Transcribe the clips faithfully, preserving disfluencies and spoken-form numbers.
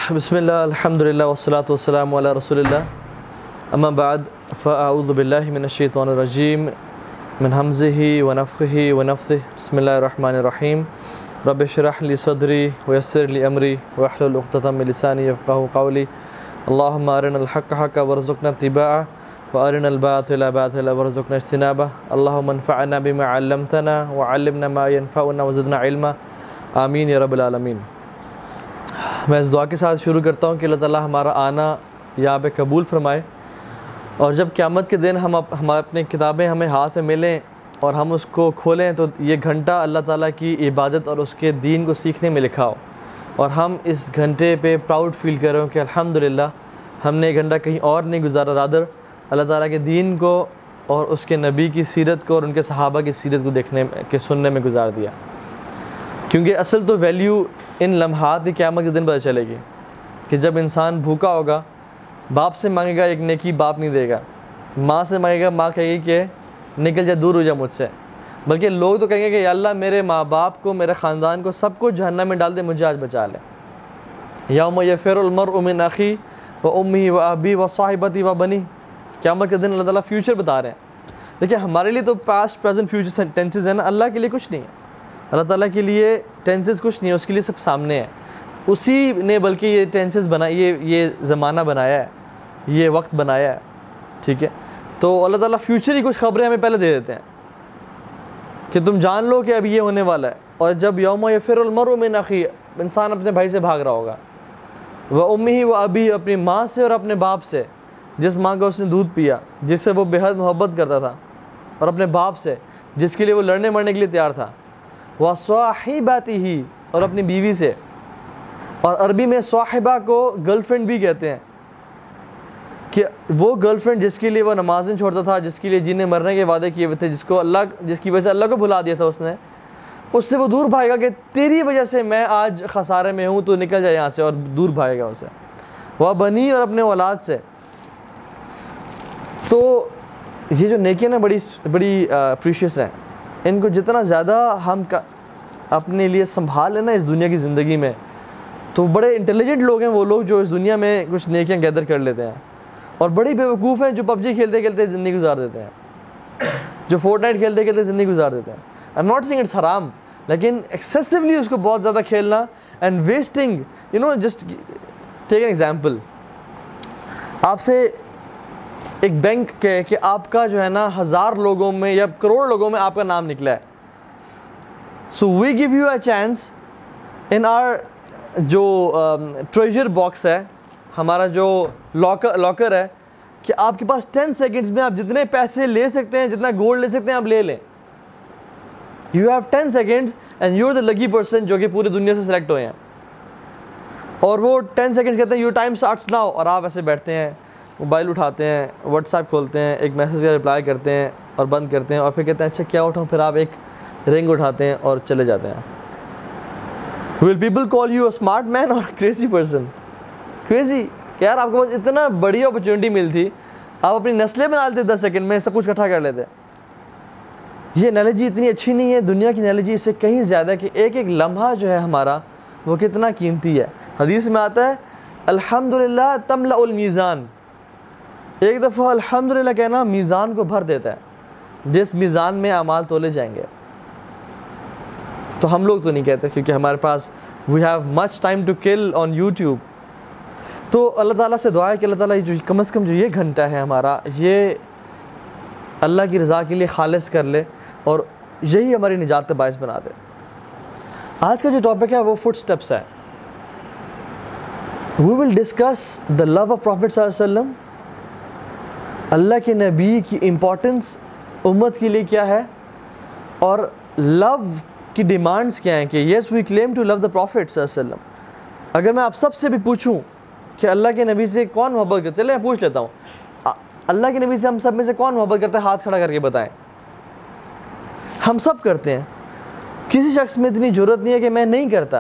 بسم اللہ الحمد للہ والصلاة والسلام علی رسول اللہ اما بعد فاعوذ باللہ من الشیطان الرجیم من حمزہ ونفخہ ونفثہ بسم اللہ الرحمن الرحیم رب اشرح لی صدری ویسر لی امری واحلل عقدۃ من لسانی یفقہوا قولی اللہم ارنا الحق حقا وارزقنا اتباعہ وارنا الباطل باطلا وارزقنا اجتنابہ اللہم انفعنا بما علمتنا وعلمنا ما ينفعنا وزدنا علما آمین یا رب العالمین۔ میں اس دعا کے ساتھ شروع کرتا ہوں کہ اللہ تعالیٰ ہمارا آنا یہاں پہ قبول فرمائے، اور جب قیامت کے دن ہم ہم اپنی کتابیں ہمیں ہاتھ میں ملیں اور ہم اس کو کھولیں تو یہ گھنٹہ اللہ تعالیٰ کی عبادت اور اس کے دین کو سیکھنے میں لکھا ہو، اور ہم اس گھنٹے پہ پراؤڈ فیل کر رہے ہوں کہ الحمدللہ ہم نے یہ گھنٹہ کہیں اور نہیں گزارا، رادر اللہ تعالیٰ کے دین کو اور اس کے نبی کی سیرت کو اور ان کے صحابہ کی سیرت کو دیکھنے کے سننے میں گزار دیا۔ کیونکہ اصل تو ویلیو ان لمحات کی قیامت کے دن پتہ چلے گی کہ جب انسان بھوکا ہوگا، باپ سے مانگے گا ایک نیکی باپ نہیں دے گا، ماں سے مانگے گا ماں کہے گی کہ نکل جا دور ہو جا مجھ سے، بلکہ لوگ تو کہیں گے کہ یا اللہ میرے ماں باپ کو، میرے خاندان کو، سب کو جہنم میں ڈال دے، مجھے آج بچا لے۔ یوم یفر المرء من اخی و امہ و ابی و صاحبتی و بنی، قیامت کے دن اللہ تعالیٰ فیوچر بتا رہے ہیں۔ دیکھیں ہمارے لیے تو پاسٹ پریزنٹ فیوچر ٹینسز ہیں نا، اللہ کے لیے کچھ نہیں ہے، اللہ تعالیٰ کے لیے ٹینسز کچھ نہیں ہے، اس کے لیے سب سامنے ہے، اسی نے بلکہ یہ ٹینسز بنائی، یہ یہ زمانہ بنایا ہے، یہ وقت بنایا ہے، ٹھیک ہے۔ تو اللہ تعالیٰ فیوچر ہی کچھ خبریں ہمیں پہلے دے دیتے ہیں کہ تم جان لو کہ اب یہ ہونے والا ہے۔ اور جب یوم یفر المرء من اخی، انسان اپنے بھائی سے بھاگ رہا ہوگا، وہ امہ و ابی، اپنی ماں سے اور اپنے باپ سے، جس ماں کا اس نے دودھ پیا، جس سے وہ بے حد محبت کرتا تھا، اور اپنے باپ سے جس کے لیے وہ لڑنے مرنے کے لیے تیار تھا، وَصَاحِبَتِهِ، اور اپنی بیوی سے، اور عربی میں صاحبہ کو گرل فرینڈ بھی کہتے ہیں، کہ وہ گرل فرینڈ جس کے لیے وہ نمازیں چھوڑتا تھا، جس کے لیے جینے مرنے کے وعدے کیے ہوئے تھے، جس کو اللہ جس کی وجہ سے اللہ کو بھلا دیا تھا اس نے، اس سے وہ دور بھاگے گا کہ تیری وجہ سے میں آج خسارے میں ہوں، تو نکل جائے یہاں سے، اور دور بھاگے گا اسے۔ وہ بنی، اور اپنے اولاد سے۔ تو یہ جو نیکیاں نا بڑی بڑی پریشیس ہیں، ان کو جتنا زیادہ ہم اپنے لیے سنبھال لیں نا اس دنیا کی زندگی میں، تو بڑے انٹیلیجنٹ لوگ ہیں وہ لوگ جو اس دنیا میں کچھ نیکیاں گیدر کر لیتے ہیں، اور بڑی بیوقوف ہیں جو پب جی کھیلتے کھیلتے زندگی گزار دیتے ہیں، جو فورٹ نائٹ کھیلتے کھیلتے زندگی گزار دیتے ہیں۔ I am not saying it's حرام، لیکن ایکسیسولی اس کو بہت زیادہ کھیلنا and wasting, you know just take an example, آپ سے ایک بینک کے کہ آپ کا جو ہے نا ہزار لوگوں میں یا کروڑ لوگوں میں آپ کا نام نکلا ہے، so we give you a chance in our جو ٹریجر باکس ہے، ہمارا جو لاکر لاکر ہے، کہ آپ کے پاس ٹین سیکنڈز میں آپ جتنے پیسے لے سکتے ہیں، جتنا گولڈ لے سکتے ہیں آپ لے لیں۔ You have ten seconds and you are the lucky person جو کہ پوری دنیا سے سلیکٹ ہوئے ہیں، اور وہ ٹین سیکنڈز کہتے ہیں یور ٹائم اسٹارٹس ناؤ، اور آپ ایسے بیٹھتے ہیں، موبائل اٹھاتے ہیں، واٹس ایپ کھولتے ہیں، ایک میسیج کا رپلائی کرتے ہیں اور بند کرتے ہیں، اور پھر کہتے ہیں اچھا کیا اٹھاؤں، پھر آپ ایک رنگ اٹھاتے ہیں اور چلے جاتے ہیں۔ Will people call you a smart man اور کریزی پرسن؟ کریزی کہ یار آپ کے پاس اتنا بڑی اپرچونٹی ملی تھی، آپ اپنی نسلیں بنا لیتے دس سیکنڈ میں، سب کچھ اکٹھا کر لیتے۔ یہ انالوجی اتنی اچھی نہیں ہے، دنیا کی انالوجی اس سے کہیں زیادہ کہ ایک ایک لمحہ جو ہے ہمارا وہ کتنا قیمتی ہے۔ حدیث میں آتا ہے الحمدللہ تملأ المیزان، ایک دفعہ الحمدللہ کہنا میزان کو بھر دیتا ہے، جس میزان میں اعمال تولے جائیں گے۔ تو ہم لوگ تو نہیں کہتے کیونکہ ہمارے پاس we have much time to kill on YouTube. تو اللہ تعالیٰ سے دعا ہے کہ اللہ تعالیٰ جو کم از کم جو یہ گھنٹہ ہے ہمارا، یہ اللہ کی رضا کے لیے خالص کر لے، اور یہی ہماری نجات کا باعث بنا دے۔ آج کا جو ٹاپک ہے وہ فٹ سٹیپس ہے۔ We will discuss the love of prophet صلی اللہ علیہ وسلم، اللہ کے نبی کی امپورٹنس امت کے لیے کیا ہے، اور لو کی ڈیمانڈز کیا ہیں، کہ یس وی کلیم ٹو لو دا پروفٹ صلی اللہ علیہ وسلم۔ اگر میں آپ سب سے بھی پوچھوں کہ اللہ کے نبی سے کون محبت کرتا ہے، چلے میں پوچھ لیتا ہوں، اللہ کے نبی سے ہم سب میں سے کون محبت کرتا ہے، ہاتھ کھڑا کر کے بتائیں۔ ہم سب کرتے ہیں، کسی شخص میں اتنی جرت نہیں ہے کہ میں نہیں کرتا۔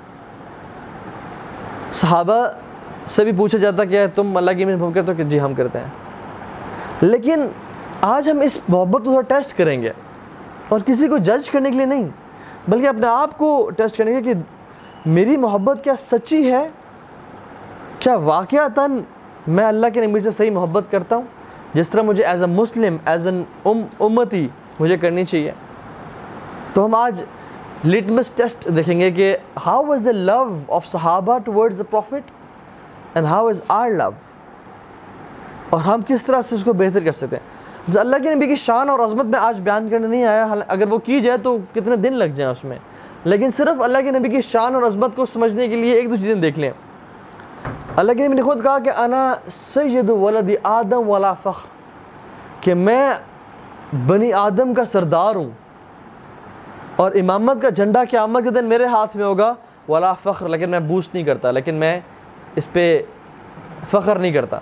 صحابہ سے بھی پوچھا جاتا کہ تم اللہ کی محبت کرتے ہو، کہ جی ہم کرتے ہیں۔ لیکن آج ہم اس محبت کو تھوڑا ٹیسٹ کریں گے، اور کسی کو جج کرنے کے لیے نہیں، بلکہ اپنے آپ کو ٹیسٹ کرنے کے کہ میری محبت کیا سچی ہے کیا واقعتاً میں اللہ کے نبی سے صحیح محبت کرتا ہوں جس طرح مجھے as a Muslim as an ام امتی مجھے کرنی چاہیے؟ تو ہم آج لٹمس ٹیسٹ دیکھیں گے کہ how was the love of صحابہ towards the prophet and how is our love, اور ہم کس طرح سے اس کو بہتر کر سکتے ہیں۔ جو اللہ کے نبی کی شان اور عظمت میں آج بیان کرنے نہیں آیا، اگر وہ کی جائے تو کتنے دن لگ جائیں اس میں، لیکن صرف اللہ کے نبی کی شان اور عظمت کو سمجھنے کے لیے ایک دو چیزیں دیکھ لیں۔ اللہ کے نبی نے خود کہا کہ انا سید ولد آدم ولا فخر، کہ میں بنی آدم کا سردار ہوں اور امامت کا جھنڈا قیامت کے دن میرے ہاتھ میں ہوگا، ولا فخر، لیکن میں بوسٹ نہیں کرتا، لیکن میں اس پہ فخر نہیں کرتا۔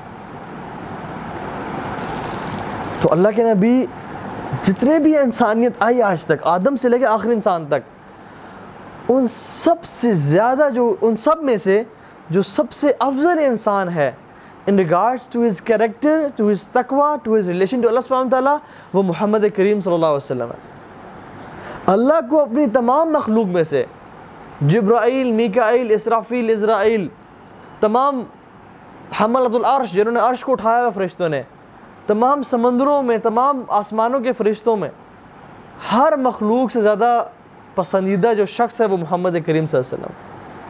تو اللہ کے نبی جتنے بھی انسانیت آئی آج تک، آدم سے لے کے آخری انسان تک، ان سب سے زیادہ جو ان سب میں سے جو سب سے افضل انسان ہے in regards to his character, to his taqwa, to his relation to Allah subhanahu wa ta'ala، وہ محمد کریم صلی اللہ علیہ وسلم ہے۔ اللہ کو اپنی تمام مخلوق میں سے جبرائیل، میکائیل، اسرافیل، عزرائیل، تمام حملۃ العرش جنہوں نے عرش کو اٹھایا ہوا فرشتوں نے، تمام سمندروں میں، تمام آسمانوں کے فرشتوں میں، ہر مخلوق سے زیادہ پسندیدہ جو شخص ہے وہ محمد کریم صلی اللہ علیہ وسلم۔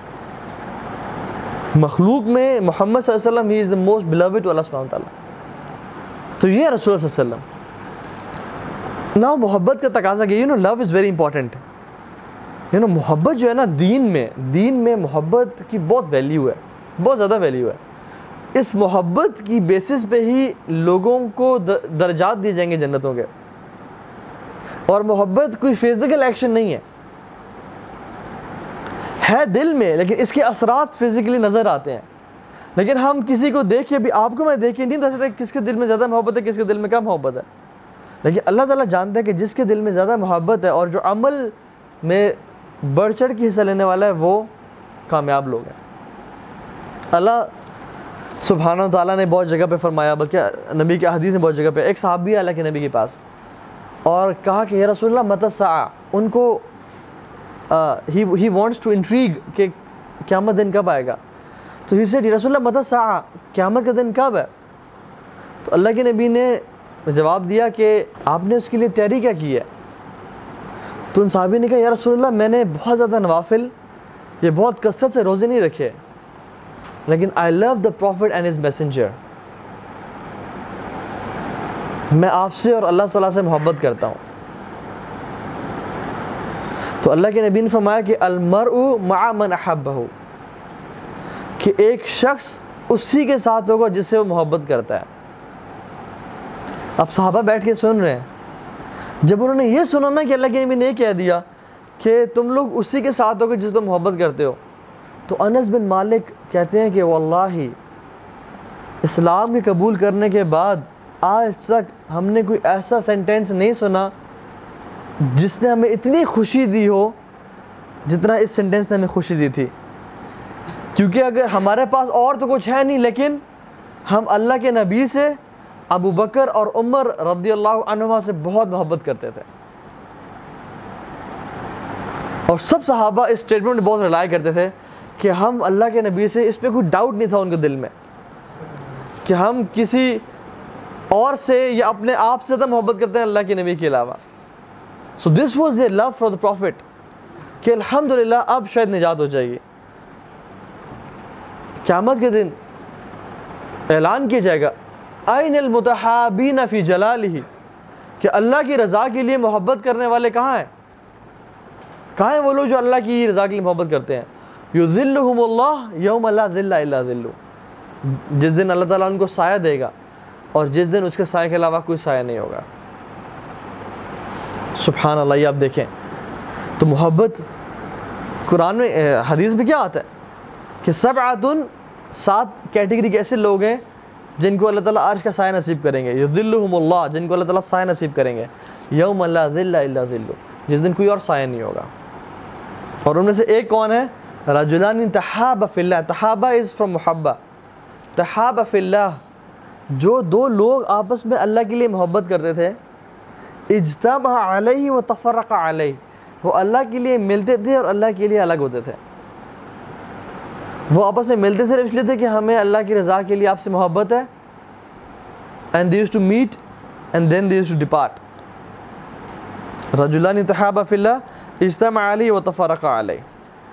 مخلوق میں محمد صلی اللہ علیہ وسلم he is the most beloved to اللہ سبحانہ وتعالیٰ۔ تو یہ رسول اللہ صلی اللہ علیہ وسلم۔ نا محبت کا تقاضا کہ you know love is very important, you know محبت جو ہے نا دین میں دین میں محبت کی بہت ویلیو ہے، بہت زیادہ ویلیو ہے۔ اس محبت کی بیسس پہ ہی لوگوں کو درجات دیے جائیں گے جنتوں کے، اور محبت کوئی فزیکل ایکشن نہیں ہے، ہے دل میں، لیکن اس کے اثرات فزیکلی نظر آتے ہیں۔ لیکن ہم کسی کو دیکھ کے بھی، آپ کو میں دیکھ کے نہیں بتا سکتے کس کے دل میں زیادہ محبت ہے، کس کے دل میں کم محبت ہے، لیکن اللہ تعالیٰ جانتا ہے کہ جس کے دل میں زیادہ محبت ہے اور جو عمل میں بڑھ چڑھ کے حصہ لینے والا ہے وہ کامیاب لوگ ہیں۔ اللہ سبحانہ وتعالیٰ نے بہت جگہ پہ فرمایا، بلکہ نبی کی حدیث میں بہت جگہ پہ، ایک صحابی اللہ کے نبی کے پاس اور کہا کہ یا رسول اللہ متی الساعہ، ان کو he he wants to intrigue کہ قیامت دن کب آئے گا، تو ہی سیڈ یا رسول اللہ متی الساعہ، قیامت کا دن کب ہے؟ تو اللہ کے نبی نے جواب دیا کہ آپ نے اس کے لیے تیاری کیا کی ہے؟ تو ان صحابی نے کہا یا رسول اللہ میں نے بہت زیادہ نوافل، یہ بہت کثرت سے روزے نہیں رکھے، لیکن I love the prophet and his messenger, میں آپ سے اور اللہ تعالیٰ سے محبت کرتا ہوں۔ تو اللہ کے نبی نے فرمایا کہ المرء مع من احبہ، کہ ایک شخص اسی کے ساتھ ہوگا جس سے وہ محبت کرتا ہے۔ اب صحابہ بیٹھ کے سن رہے ہیں، جب انہوں نے یہ سنا نا کہ اللہ کے نبی نے یہ کہہ دیا کہ تم لوگ اسی کے ساتھ ہوگے جس سے محبت کرتے ہو، تو انس بن مالک کہتے ہیں کہ واللہ اسلام کے قبول کرنے کے بعد آج تک ہم نے کوئی ایسا سینٹینس نہیں سنا جس نے ہمیں اتنی خوشی دی ہو جتنا اس سینٹینس نے ہمیں خوشی دی تھی، کیونکہ اگر ہمارے پاس اور تو کچھ ہے نہیں، لیکن ہم اللہ کے نبی سے، ابو بکر اور عمر رضی اللہ عنہما سے بہت محبت کرتے تھے، اور سب صحابہ اس اسٹیٹمنٹ میں بہت رلائی کرتے تھے کہ ہم اللہ کے نبی سے، اس پہ کوئی ڈاؤٹ نہیں تھا ان کے دل میں کہ ہم کسی اور سے یا اپنے آپ سے زیادہ محبت کرتے ہیں اللہ کے نبی کے علاوہ۔ So this was their love for the prophet, کہ الحمدللہ اب شاید نجات ہو جائے گی۔ قیامت کے دن اعلان کیا جائے گا این المتحابین فی جلالہ، کہ اللہ کی رضا کے لیے محبت کرنے والے کہاں ہیں؟ کہاں ہیں وہ لوگ جو اللہ کی رضا کے لیے محبت کرتے ہیں؟ یذلہم اللہ یوم لا ذل الا ذلہ، جس دن اللہ تعالیٰ ان کو سایہ دے گا اور جس دن اس کے سائے کے علاوہ کوئی سایہ نہیں ہوگا۔ سبحان اللہ۔ یہ آپ دیکھیں تو محبت قرآن میں، حدیث میں کیا آتا ہے کہ سبعۃ، سات کیٹیگری کے ایسے لوگ ہیں جن کو اللہ تعالیٰ عرش کا سایہ نصیب کریں گے، یذلہم اللہ، جن کو اللہ تعالیٰ سایہ نصیب کریں گے، یوم لا ذل الا ذلہ، جس دن کوئی اور سایہ نہیں ہوگا۔ اور ان میں سے ایک کون ہے؟ رجلان تحابا فی اللہ، تحابا از فرام محبہ، تحابا فی اللہ، جو دو لوگ آپس میں اللہ کے لیے محبت کرتے تھے، اجتمع علیہ و تفرق علیہ، وہ اللہ کے لیے ملتے تھے اور اللہ کے لیے الگ ہوتے تھے۔ وہ آپس میں ملتے صرف اس لیے تھے کہ ہمیں اللہ کی رضا کے لیے آپ سے محبت ہے. And they used to meet and then they used to depart. رجلان تحابا فی اللہ اجتمعا علیہ وتفرقا علیہ.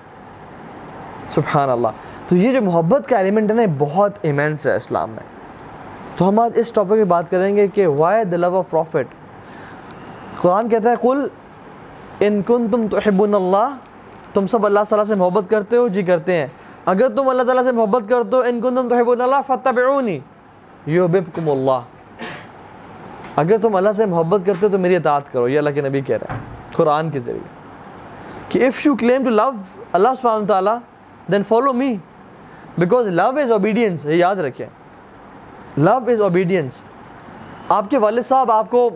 سبحان اللہ. تو یہ جو محبت کا ایلیمنٹ ہے نا بہت ایمینس ہے اسلام میں. تو ہم آج اس ٹاپک پہ بات کریں گے کہ why the love of prophet. قرآن کہتا ہے قل ان کنتم تحبون اللہ, تم سب اللہ تعالیٰ سے محبت کرتے ہو؟ جی کرتے ہیں. اگر تم اللہ تعالیٰ سے محبت کرتے ہو ان کنتم تحبون اللہ فاتبعونی یحببکم اللہ. اگر تم اللہ سے محبت کرتے ہو تو میری اطاعت کرو. یہ اللہ کے نبی کہہ رہے ہیں قرآن کے ذریعے کہ if you claim to love اللہ سبحانہ وتعالیٰ then follow me, because love is obedience. یہ یاد رکھیں, لو از اوبیڈینس. آپ کے والد صاحب آپ کو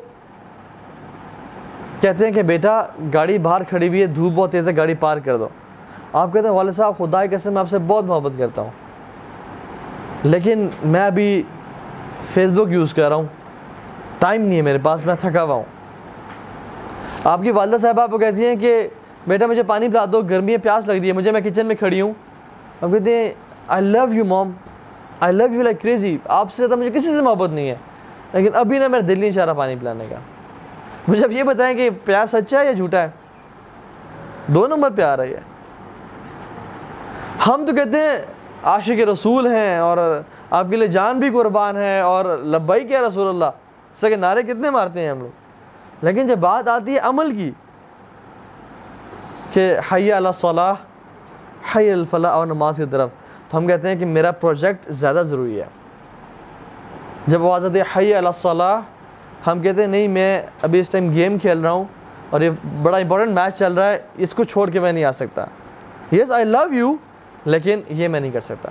کہتے ہیں کہ بیٹا گاڑی باہر کھڑی ہوئی ہے, دھوپ بہت تیز ہے, گاڑی پار کر دو. آپ کہتے ہیں والد صاحب خدا کی قسم میں آپ سے بہت محبت کرتا ہوں, لیکن میں ابھی فیس بک یوز کر رہا ہوں, ٹائم نہیں ہے میرے پاس, میں تھکا ہوا ہوں. آپ کی والدہ صاحبہ آپ کو کہتی ہیں کہ بیٹا مجھے پانی پلا دو, گرمی ہے, پیاس لگ رہی ہے مجھے, میں کچن میں کھڑی ہوں. آپ کہتے ہیں I love you mom, I love you like crazy, آپ سے زیادہ مجھے کسی سے محبت نہیں ہے, لیکن ابھی نا میرا دل نہیں چاہ رہا پانی پلانے کا. مجھے اب یہ بتائیں کہ پیار سچا ہے یا جھوٹا ہے؟ دو نمبر پیار ہے یہ. ہم تو کہتے ہیں عاشق رسول ہیں اور آپ کے لیے جان بھی قربان ہے اور لبیک یا رسول اللہ, اس کے نعرے کتنے مارتے ہیں ہم لوگ. لیکن جب بات آتی ہے عمل کی کہ حی علی الصلاح, حی علی الفلاح اور نماز کی طرف, تو ہم کہتے ہیں کہ میرا پروجیکٹ زیادہ ضروری ہے. جب آواز آتی ہے حی علی الصلاح, ہم کہتے ہیں نہیں میں ابھی اس ٹائم گیم کھیل رہا ہوں اور یہ بڑا امپورٹنٹ میچ چل رہا ہے, اس کو چھوڑ کے میں نہیں آ سکتا. یس آئی لو یو, لیکن یہ میں نہیں کر سکتا.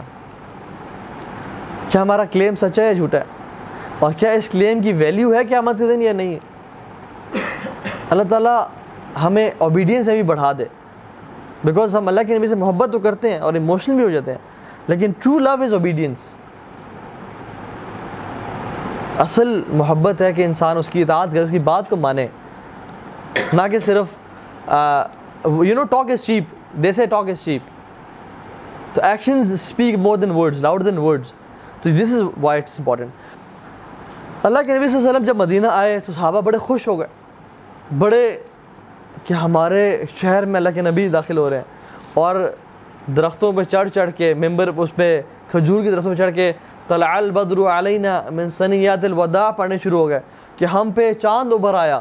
کیا ہمارا کلیم سچا ہے یا جھوٹا ہے؟ اور کیا اس کلیم کی ویلیو ہے قیامت کے دن یا نہیں ہے؟ اللہ تعالیٰ ہمیں اوبیڈینس میں بھی بڑھا دے, بیکاز ہم اللہ کے نبی سے محبت تو کرتے ہیں اور ایموشنل بھی ہو جاتے ہیں, لیکن ٹرو لو از اوبیڈینس. اصل محبت ہے کہ انسان اس کی اطاعت کرے, اس کی بات کو مانے, نہ کہ صرف you know talk is cheap, they say talk is cheap. تو actions speak more than words, louder than words. تو this is why it's important. اللہ کے نبی صلی اللہ علیہ وسلم جب مدینہ آئے تو صحابہ بڑے خوش ہو گئے, بڑے کہ ہمارے شہر میں اللہ کے نبی داخل ہو رہے ہیں, اور درختوں پہ چڑھ چڑھ کے, ممبر اس پہ کھجور کی درختوں پہ چڑھ کے طلع البدر علینا من ثنیات الوداع پڑھنے شروع ہو گئے کہ ہم پہ چاند ابھر آیا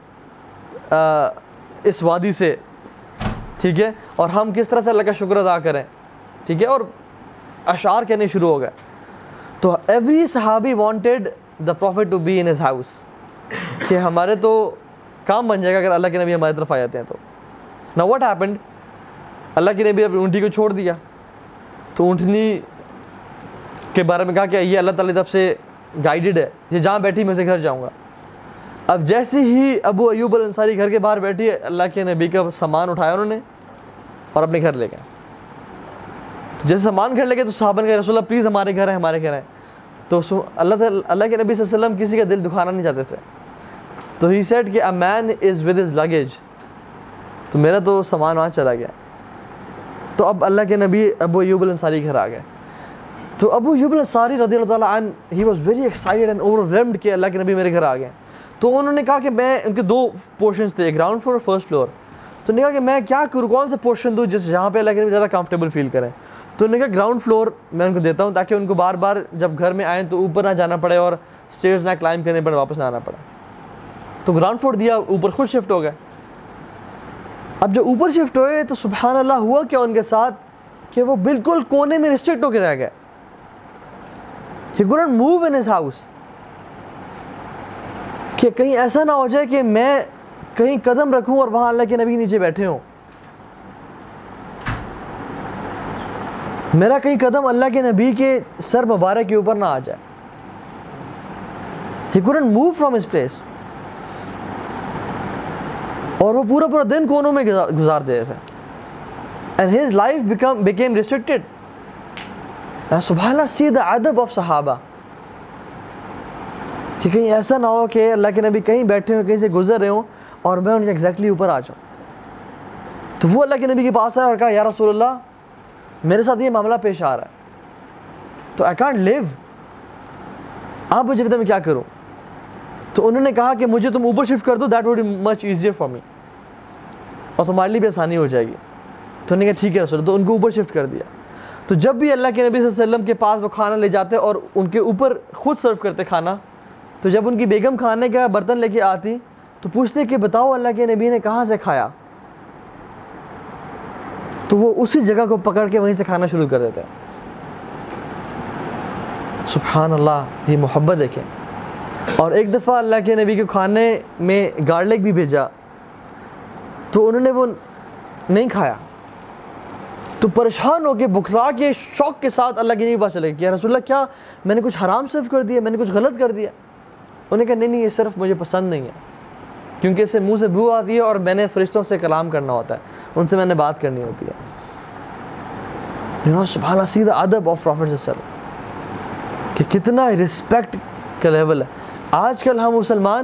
اس وادی سے, ٹھیک ہے, اور ہم کس طرح سے اللہ کا شکر ادا کریں, ٹھیک ہے, اور اشعار کہنے شروع ہو گئے. تو ایوری صحابی wanted the prophet to be in his house, کہ ہمارے تو کام بن جائے گا اگر اللہ کے نبی ہماری طرف آ جاتے ہیں تو. نا واٹ ہیپنڈ, اللہ کے نبی اپنی اونٹی کو چھوڑ دیا, تو اونٹنی کے بارے میں کہا کہ یہ اللہ تعالی کی طرف سے گائیڈڈ ہے, یہ جہاں بیٹھی میں سے گھر جاؤں گا. اب جیسے ہی ابو ایوب الانصاری گھر کے باہر بیٹھی, اللہ کے نبی کا سامان اٹھایا انہوں نے اور اپنے گھر لے گئے. جیسے سامان گھر لے گئے تو صحابہ نے کہا رسول اللہ پلیز ہمارے گھر ہے, ہمارے گھر ہے. تو اللہ تعالی اللہ کے نبی صلی اللہ علیہ وسلم کسی کا دل دکھانا نہیں چاہتے تھے, تو ہی سیڈ کہ a man is with his luggage, تو میرا تو سامان وہاں چلا گیا. تو اب اللہ کے نبی ابو ایوب الانصاری گھر آ گئے. تو ابو ایوب الانصاری رضی اللہ تعالیٰ عنہ he was very excited and overwhelmed کہ اللہ کے نبی میرے گھر آ گئے. تو انہوں نے کہا کہ میں, ان کے دو پورشنز تھے, گراؤنڈ فلور اور فرسٹ فلور. تو انہوں نے کہا کہ میں کیا کروں, کون سے پورشن دوں جس جہاں پہ اللہ کے نبی زیادہ کمفرٹیبل فیل کریں. تو انہوں نے کہا گراؤنڈ فلور میں ان کو دیتا ہوں تاکہ ان کو بار بار جب گھر میں آئیں تو اوپر نہ جانا پڑے اور اسٹیئرز نہ کلائم کرنے پڑے, واپس نہ آنا پڑے. تو گراؤنڈ فلور دیا, اوپر خود شفٹ ہو گئے. اب جب اوپر شفٹ ہوئے تو سبحان اللہ ہوا کیا ان کے ساتھ کہ وہ بالکل کونے میں ریسٹرکٹ ہو کے رہ گئے. He couldn't move in his house. کہ کہیں ایسا نہ ہو جائے کہ میں کہیں قدم رکھوں اور وہاں اللہ کے نبی نیچے بیٹھے ہوں, میرا کہیں قدم اللہ کے نبی کے سر مبارک کے اوپر نہ آ جائے. He couldn't move from his place. اور وہ پورا پورا دن کونوں میں گزار دے تھے. And his life become, became restricted. And سبحان اللہ, see the adab of صحابہ, کہ کہیں ایسا نہ ہو کہ اللہ کے نبی کہیں بیٹھے ہوں, کہیں سے گزر رہے ہوں اور میں ان کے ایگزیکٹلی اوپر آ جاؤں. تو وہ اللہ کے نبی کے پاس آیا اور کہا یا رسول اللہ میرے ساتھ یہ معاملہ پیش آ رہا ہے, تو آئی کانٹ لیو, آپ مجھے بتائیں میں کیا کروں. تو انہوں نے کہا کہ مجھے تم اوپر شفٹ کر دو, that would be much easier for me, اور تمہارے لیے بھی آسانی ہو جائے گی. تو انہوں نے کہا ٹھیک ہے رسول, تو ان کو اوپر شفٹ کر دیا. تو جب بھی اللہ کے نبی صلی اللہ علیہ وسلم کے پاس وہ کھانا لے جاتے اور ان کے اوپر خود سرو کرتے کھانا, تو جب ان کی بیگم کھانے کا برتن لے کے آتی تو پوچھتے کہ بتاؤ اللہ کے نبی نے کہاں سے کھایا, تو وہ اسی جگہ کو پکڑ کے وہیں سے کھانا شروع کر دیتے ہیں. سبحان اللہ, یہ محبت دیکھیں. اور ایک دفعہ اللہ کے نبی کے کھانے میں گارلک بھی بھیجا, تو انہوں نے وہ نہیں کھایا, تو پریشان ہو کے بکھلا کے شوق کے ساتھ اللہ کے نبی کے پاس چلے گئے کہ یا رسول اللہ کیا میں نے کچھ حرام سرو کر دیا, میں نے کچھ غلط کر دیا. انہوں نے کہا نہیں نہیں, یہ صرف مجھے پسند نہیں ہے, کیونکہ اسے منہ سے بو آتی ہے اور میں نے فرشتوں سے کلام کرنا ہوتا ہے, ان سے میں نے بات کرنی ہوتی ہے. یو نو سبحان اللہ, سی دا ادب آف پروفیٹ صلی اللہ علیہ وسلم, کہ کتنا رسپیکٹ کا لیول ہے. آج کل ہم مسلمان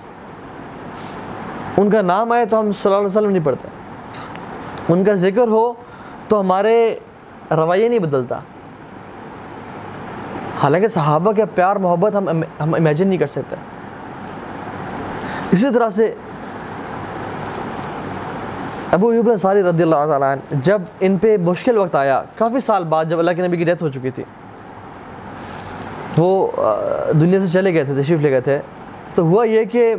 ان کا نام آئے تو ہم صلی اللہ علیہ وسلم نہیں پڑھتے, ان کا ذکر ہو تو ہمارے رویے نہیں بدلتا, حالانکہ صحابہ کا پیار محبت ہم ہم امیجن نہیں کر سکتے. اسی طرح سے ابو ایوب الانصاری رضی اللہ تعالیٰ عنہ, جب ان پہ مشکل وقت آیا کافی سال بعد, جب اللہ کے نبی کی ڈیتھ ہو چکی تھی, وہ دنیا سے چلے گئے تھے, تشریف لے گئے تھے, تو ہوا یہ کہ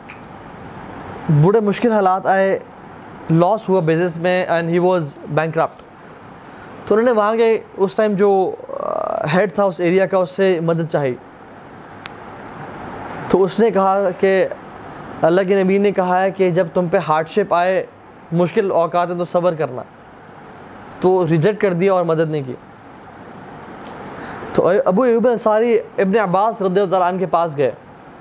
بڑے مشکل حالات آئے, لاس ہوا بزنس میں, اینڈ ہی واز بینکرپٹ. تو انہوں نے وہاں کے اس ٹائم جو ہیڈ تھا اس ایریا کا, اس سے مدد چاہی. تو اس نے کہا کہ اللہ کے نبی نے کہا ہے کہ جب تم پہ ہارڈ شپ آئے, مشکل اوقات ہیں, تو صبر کرنا. تو ریجیکٹ کر دیا اور مدد نہیں کی. تو ابو ایوب انصاری ابن عباس رضی اللہ عنہ کے پاس گئے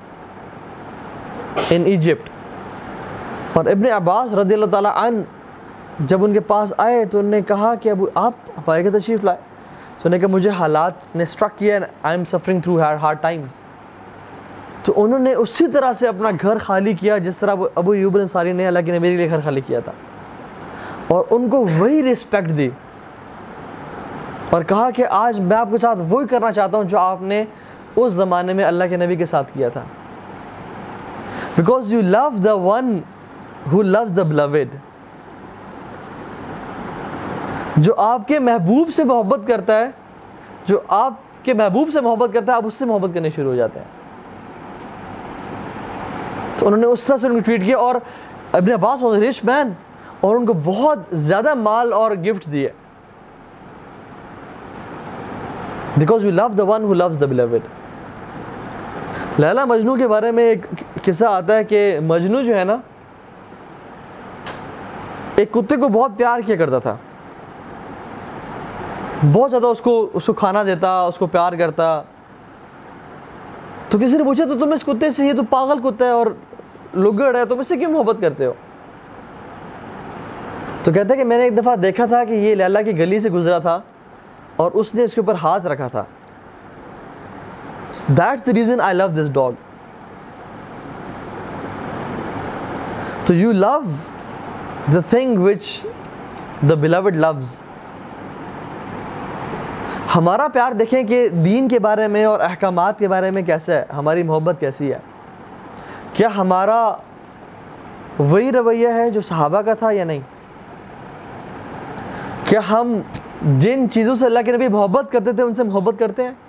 ان ایجپٹ, اور ابن عباس رضی اللہ تعالیٰ عنہ جب ان کے پاس آئے تو انہوں نے کہا کہ ابو آپ ہمارے کے تشریف لائے. تو انہوں نے کہا مجھے حالات نے اسٹرک کیا, I am suffering through hard times. تو انہوں نے اسی طرح سے اپنا گھر خالی کیا جس طرح ابو ایوب انصاری نے اللہ کے نبی کے لیے گھر خالی کیا تھا, اور ان کو وہی رسپیکٹ دی, اور کہا کہ آج میں آپ کے ساتھ وہی کرنا چاہتا ہوں جو آپ نے اس زمانے میں اللہ کے نبی کے ساتھ کیا تھا. Because you love the one who loves the beloved, جو آپ کے محبوب سے محبت کرتا ہے, جو آپ کے محبوب سے محبت کرتا ہے, آپ اس سے محبت کرنے شروع ہو جاتے ہیں. تو انہوں نے اس طرح سے ان کو ٹریٹ کیا, اور ابن عباس واز اے رچ مین, اور ان کو بہت زیادہ مال اور گفٹ دیے, because you love the one who loves the beloved. لیلا مجنو کے بارے میں ایک قصہ آتا ہے کہ مجنو جو ہے نا, ایک کتے کو بہت پیار کیا کرتا تھا, بہت زیادہ اس کو اس کو کھانا دیتا, اس کو پیار کرتا. تو کسی نے پوچھا تو تم اس کتے سے, یہ تو پاگل کتا ہے اور لگڑ ہے, تم اس سے کیوں محبت کرتے ہو؟ تو کہتا ہے کہ میں نے ایک دفعہ دیکھا تھا کہ یہ لیلا کی گلی سے گزرا تھا اور اس نے اس کے اوپر ہاتھ رکھا تھا. That's the reason I love this dog. So you love the thing which the beloved loves. ہمارا پیار دیکھیں کہ دین کے بارے میں اور احکامات کے بارے میں کیسا ہے, ہماری محبت کیسی ہے. کیا ہمارا وہی رویہ ہے جو صحابہ کا تھا یا نہیں؟ کیا ہم جن چیزوں سے اللہ کے نبی محبت کرتے تھے ان سے محبت کرتے ہیں؟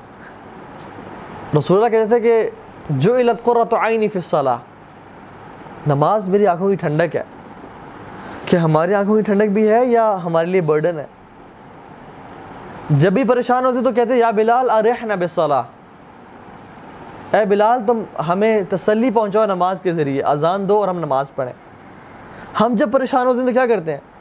رسول اللہ کہتے تھے کہ جعلت قرۃ عینی فی الصلاۃ, نماز میری آنکھوں کی ٹھنڈک ہے. کیا ہماری آنکھوں کی ٹھنڈک بھی ہے یا ہمارے لیے برڈن ہے؟ جب بھی پریشان ہوتے تو کہتے یا بلال ارحنا بالصلاۃ, اے بلال تم ہمیں تسلی پہنچاؤ نماز کے ذریعے, اذان دو اور ہم نماز پڑھیں. ہم جب پریشان ہوتے ہیں تو کیا کرتے ہیں؟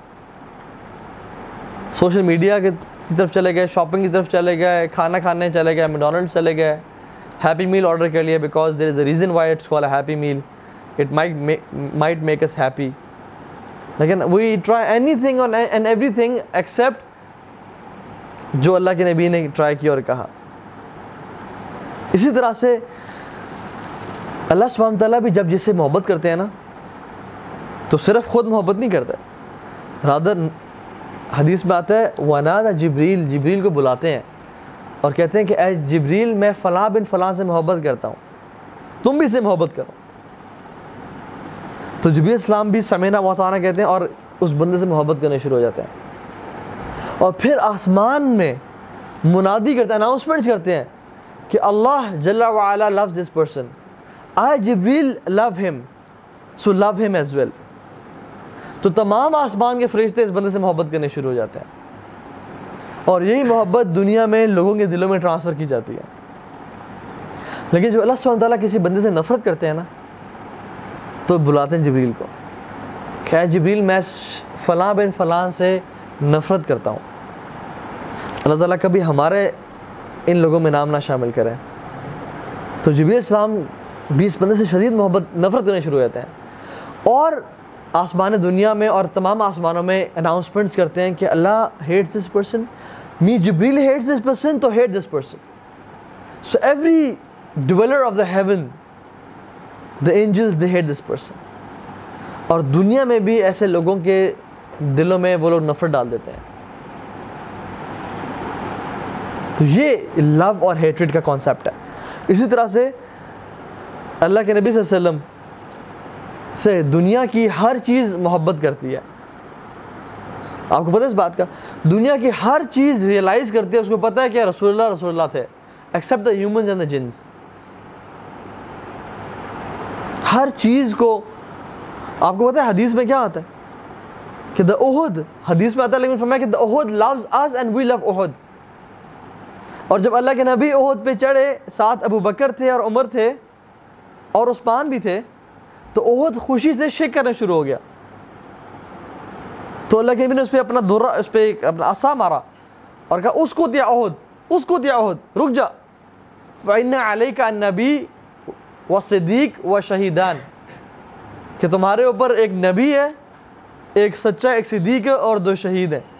سوشل میڈیا کی طرف چلے گئے, شاپنگ کی طرف چلے گئے, کھانا کھانے چلے گئے, میکڈونلڈس چلے گئے, ہیپی میل آرڈر کر لیا because there is a reason why it's called a happy meal, it might make us happy. لیکن we try anything and everything except جو اللہ کے نبی نے ٹرائی کیا اور کہا. اسی طرح سے اللہ سبحانہ تعالیٰ بھی جب جس سے محبت کرتے ہیں نا تو صرف خود محبت نہیں کرتا, رادر حدیث میں آتا ہے وَنَادَى جبریل، جبریل کو بلاتے ہیں اور کہتے ہیں کہ اے جبریل میں فلاں بن فلاں سے محبت کرتا ہوں، تم بھی سے محبت کرو. تو جبریل السلام بھی سمینا وطانا کہتے ہیں اور اس بندے سے محبت کرنے شروع ہو جاتے ہیں. اور پھر آسمان میں منادی کرتے ہیں، اناؤنسمنٹس کرتے ہیں کہ اللہ جل وعلا loves this person. I Jibril love him, so love him as well. تو تمام آسمان کے فرشتے اس بندے سے محبت کرنے شروع ہو جاتے ہیں اور یہی محبت دنیا میں لوگوں کے دلوں میں ٹرانسفر کی جاتی ہے. لیکن جو اللہ سبحانہ وتعالیٰ کسی بندے سے نفرت کرتے ہیں نا تو بلاتے ہیں جبریل کو کہ اے جبریل میں فلاں بن فلاں سے نفرت کرتا ہوں. اللہ تعالیٰ کبھی ہمارے ان لوگوں میں نام نہ شامل کریں. تو جبریل السلام بھی اس بندے سے شدید محبت نفرت کرنے شروع ہو جاتے ہیں اور آسمان دنیا میں اور تمام آسمانوں میں اناؤنسمنٹس کرتے ہیں کہ اللہ hates this person, me Jibril hates this person, تو hate this person. So every dweller of the heaven, the angels, they hate this person. اور دنیا میں بھی ایسے لوگوں کے دلوں میں وہ لوگ نفرت ڈال دیتے ہیں. تو یہ لو اور ہیٹریڈ کا کانسیپٹ ہے. اسی طرح سے اللہ کے نبی صلی اللہ علیہ وسلم سے دنیا کی ہر چیز محبت کرتی ہے. آپ کو پتہ ہے اس بات کا؟ دنیا کی ہر چیز ریئلائز کرتی ہے، اس کو پتہ ہے کہ رسول اللہ رسول اللہ تھے except the humans and the جنس. ہر چیز کو آپ کو پتہ ہے حدیث میں کیا آتا ہے کہ دا احد، حدیث میں آتا ہے لیکن فرمایا کہ دا احد loves us and we love احد. اور جب اللہ کے نبی احد پہ چڑھے ساتھ ابو بکر تھے اور عمر تھے اور عثمان بھی تھے تو احد خوشی سے شیک کرنا شروع ہو گیا. تو اللہ کے نبی نے اس پہ اپنا دورہ اس پہ اپنا عصا مارا اور کہا اس کو دیا احد، اس کو دیا احد، رک جا. فَإِنَّ عَلَيْكَ النَّبِيُّ وَالصِّدِّيقُ وَالشَّهِيدَانِ، کہ تمہارے اوپر ایک نبی ہے، ایک سچا، ایک صدیق ہے اور دو شہید ہیں.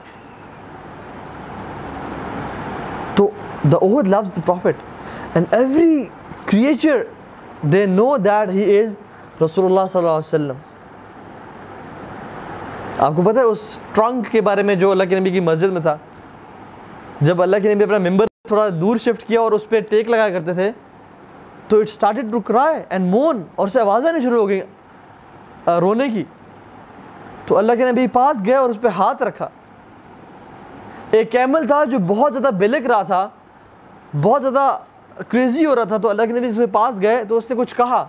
تو the Uhud loves the Prophet and every creature they know that he is Rasulullah صلی اللہ علیہ وسلم. آپ کو پتہ ہے اس ٹرنک کے بارے میں جو اللہ کے نبی کی مسجد میں تھا، جب اللہ کے نبی اپنا ممبر تھوڑا دور شفٹ کیا اور اس پہ ٹیک لگایا کرتے تھے تو it started to cry and moan, اور اسے آوازیں نہیں شروع ہو گئی رونے کی. تو اللہ کے نبی پاس گئے اور اس پہ ہاتھ رکھا. ایک کیمل تھا جو بہت زیادہ بلک رہا تھا، بہت زیادہ کریزی ہو رہا تھا. تو اللہ کے نبی اس کے پاس گئے تو اس نے کچھ کہا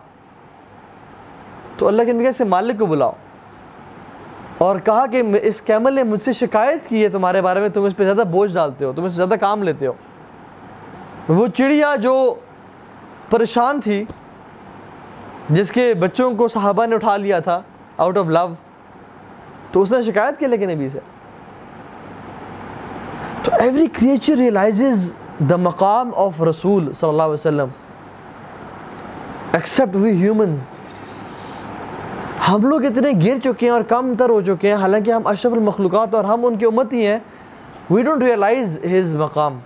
تو اللہ کے نبی سے مالک کو بلاؤ اور کہا کہ اس کیمل نے مجھ سے شکایت کی ہے تمہارے بارے میں، تم اس پہ زیادہ بوجھ ڈالتے ہو، تم اس پہ زیادہ کام لیتے ہو. وہ چڑیا جو پریشان تھی، جس کے بچوں کو صحابہ نے اٹھا لیا تھا آؤٹ آف لو، تو اس نے شکایت کی اللہ کے نبی سے. تو ایوری کریچر ریئلائزز دا مقام آف رسول صلی اللہ علیہ وسلم ایکسیپٹ وی ہیومنز. ہم لوگ اتنے گر چکے ہیں اور کم تر ہو چکے ہیں، حالانکہ ہم اشرف المخلوقات اور ہم ان کی امتی ہیں. وی ڈونٹ ریئلائز ہز مقام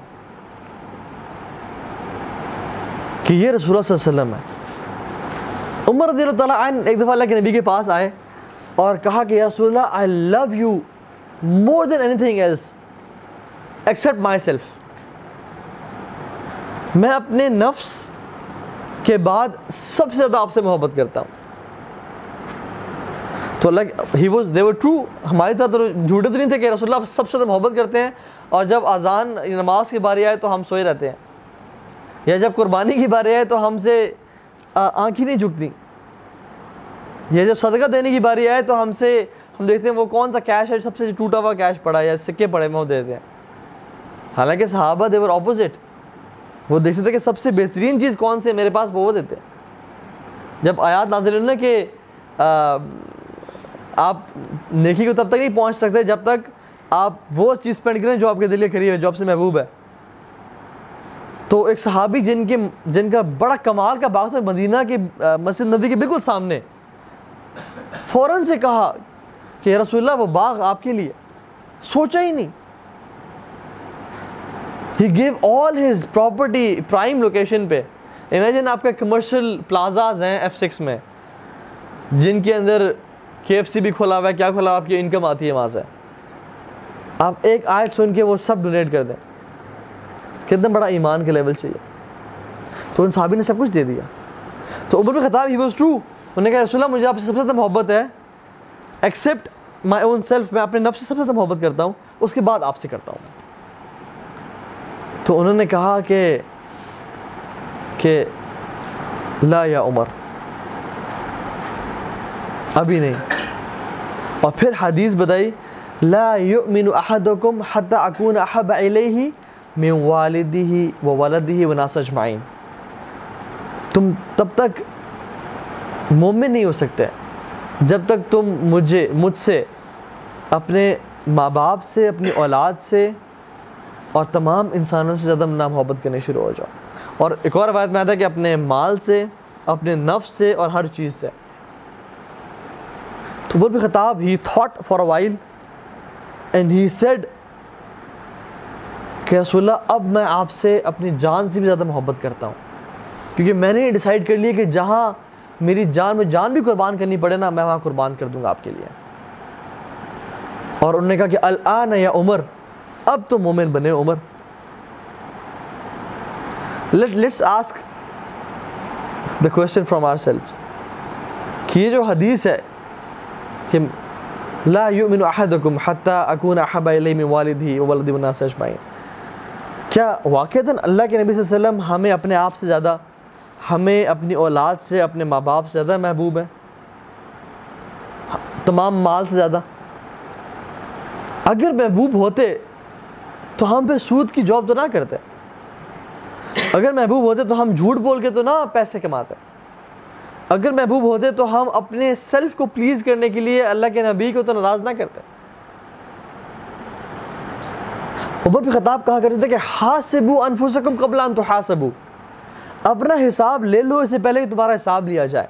کہ یہ رسول اللہ صلی اللہ علیہ وسلم ہے. عمر رضی اللہ تعالیٰ عنہ ایک دفعہ اللہ کے نبی کے پاس آئے اور کہا کہ یا رسول اللہ I love you more than anything else except myself. میں اپنے نفس کے بعد سب سے زیادہ آپ سے محبت کرتا ہوں. تو اللہ he was they were true, ہماری طرح تو جھوٹے تو نہیں تھے کہ رسول اللہ سب سے زیادہ محبت کرتے ہیں اور جب اذان نماز کی باری آئے تو ہم سوئے رہتے ہیں، یا جب قربانی کی باری آئے تو ہم سے آنکھیں نہیں جھکتی، یا جب صدقہ دینے کی باری آئے تو ہم سے ہم دیکھتے ہیں وہ کون سا کیش ہے سب سے ٹوٹا ہوا کیش پڑا ہے یا سکے پڑے میں وہ دیتے ہیں. حالانکہ صحابہ دے ور اپوزٹ، وہ دیکھتے تھے کہ سب سے بہترین چیز کون سی ہے میرے پاس، وہ دیتے ہیں. جب آیات نازل ہوئی نا کہ آپ نیکی کو تب تک نہیں پہنچ سکتے جب تک آپ وہ چیز اسپینڈ کریں جو آپ کے دل کے قریب ہے، جو آپ سے محبوب ہے. تو ایک صحابی جن کے جن کا بڑا کمال کا باغ تھا مدینہ کی مسجد نبی کے بالکل سامنے، فوراً سے کہا کہ یا رسول اللہ وہ باغ آپ کے لیے. سوچا ہی نہیں. He gave all his property prime location پہ. امیجن آپ کا کمرشل پلازاز ہیں ایف سکس میں جن کے اندر کے ایف سی بھی کھولا ہوا ہے، کیا کھولا ہوا، آپ کی انکم آتی ہے وہاں سے. آپ ایک آیت سن کے وہ سب ڈونیٹ کر دیں. کتنا بڑا ایمان کا لیول چاہیے. تو ان صحابی نے سب کچھ دے دیا. تو عمر بن خطاب ہی واز ٹرو, انہوں نے کہا رسول اللہ مجھے آپ سے سب سے زیادہ محبت ہے ایکسیپٹ مائی اون سیلف, میں اپنے نفس سے سب سے زیادہ محبت کرتا ہوں, اس کے بعد آپ سے کرتا ہوں. تو انہوں نے کہا کہ کہ لا یا عمر, ابھی نہیں. اور پھر حدیث بتائی لا یؤمن احدکم حتی اکون احب الیہ من والدہ وولدہ والناس اجمعین. تم تب تک مومن نہیں ہو سکتے جب تک تم مجھے مجھ سے اپنے ماں باپ سے, اپنی اولاد سے اور تمام انسانوں سے زیادہ نہ محبت کرنے شروع ہو جاؤ. اور ایک اور روایت میں آتا ہے کہ اپنے مال سے, اپنے نفس سے اور ہر چیز سے. تو عمر بن خطاب he thought for a while and he said کہ رسول اللہ اب میں آپ سے اپنی جان سے بھی زیادہ محبت کرتا ہوں, کیونکہ میں نے ڈیسائیڈ کر لیا کہ جہاں میری جان میں جان بھی قربان کرنی پڑے نا, میں وہاں قربان کر دوں گا آپ کے لیے. اور انہوں نے کہا کہ الآن یا عمر, اب تو مومن بنے عمر. Let, let's ask the question from ourselves کہ یہ جو حدیث ہے کہ لا یؤمن احدکم حتی اکون احب الیہ من والدہ وولدہ والناس اجمعین, کیا واقعتاً اللہ کے نبی صلی اللہ علیہ وسلم ہمیں اپنے آپ سے زیادہ, ہمیں اپنی اولاد سے, اپنے ماں باپ سے زیادہ محبوب ہے, تمام مال سے زیادہ؟ اگر محبوب ہوتے تو ہم پہ سود کی جاب تو نہ کرتے, اگر محبوب ہوتے تو ہم جھوٹ بول کے تو نہ پیسے کماتے, اگر محبوب ہوتے تو ہم اپنے سیلف کو پلیز کرنے کے لیے اللہ کے نبی کو تو ناراض نہ کرتے. عمر بن خطاب کہا کرتے تھے کہ حاسبوا انفسکم قبل ان تحاسبوا, اپنا حساب لے لو اس سے پہلے کہ تمہارا حساب لیا جائے.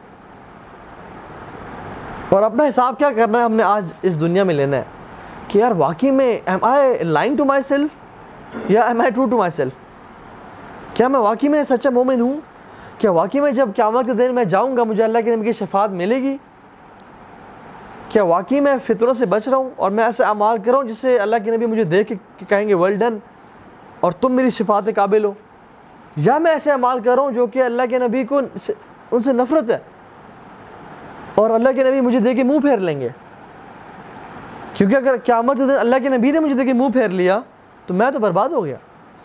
اور اپنا حساب کیا کرنا ہے ہم نے آج اس دنیا میں لینا ہے کہ یار واقعی میں am I lying to myself یا am I true to myself, کیا میں واقعی میں سچا مومن ہوں, کیا واقعی میں جب قیامت کے دن میں جاؤں گا مجھے اللہ کے نبی کی شفاعت ملے گی, کیا واقعی میں فطروں سے بچ رہا ہوں اور میں ایسے اعمال کر رہا ہوں جس سے اللہ کے نبی مجھے دیکھ کے کہیں گے ویل ڈن اور تم میری شفاعت کے قابل ہو, یا میں ایسے اعمال کر رہا ہوں جو کہ اللہ کے نبی کو ان سے نفرت ہے اور اللہ کے نبی مجھے دیکھ کے منہ پھیر لیں گے. کیونکہ اگر قیامت کے دن اللہ کے نبی نے مجھے دیکھ کے منہ پھیر لیا تو میں تو برباد ہو گیا,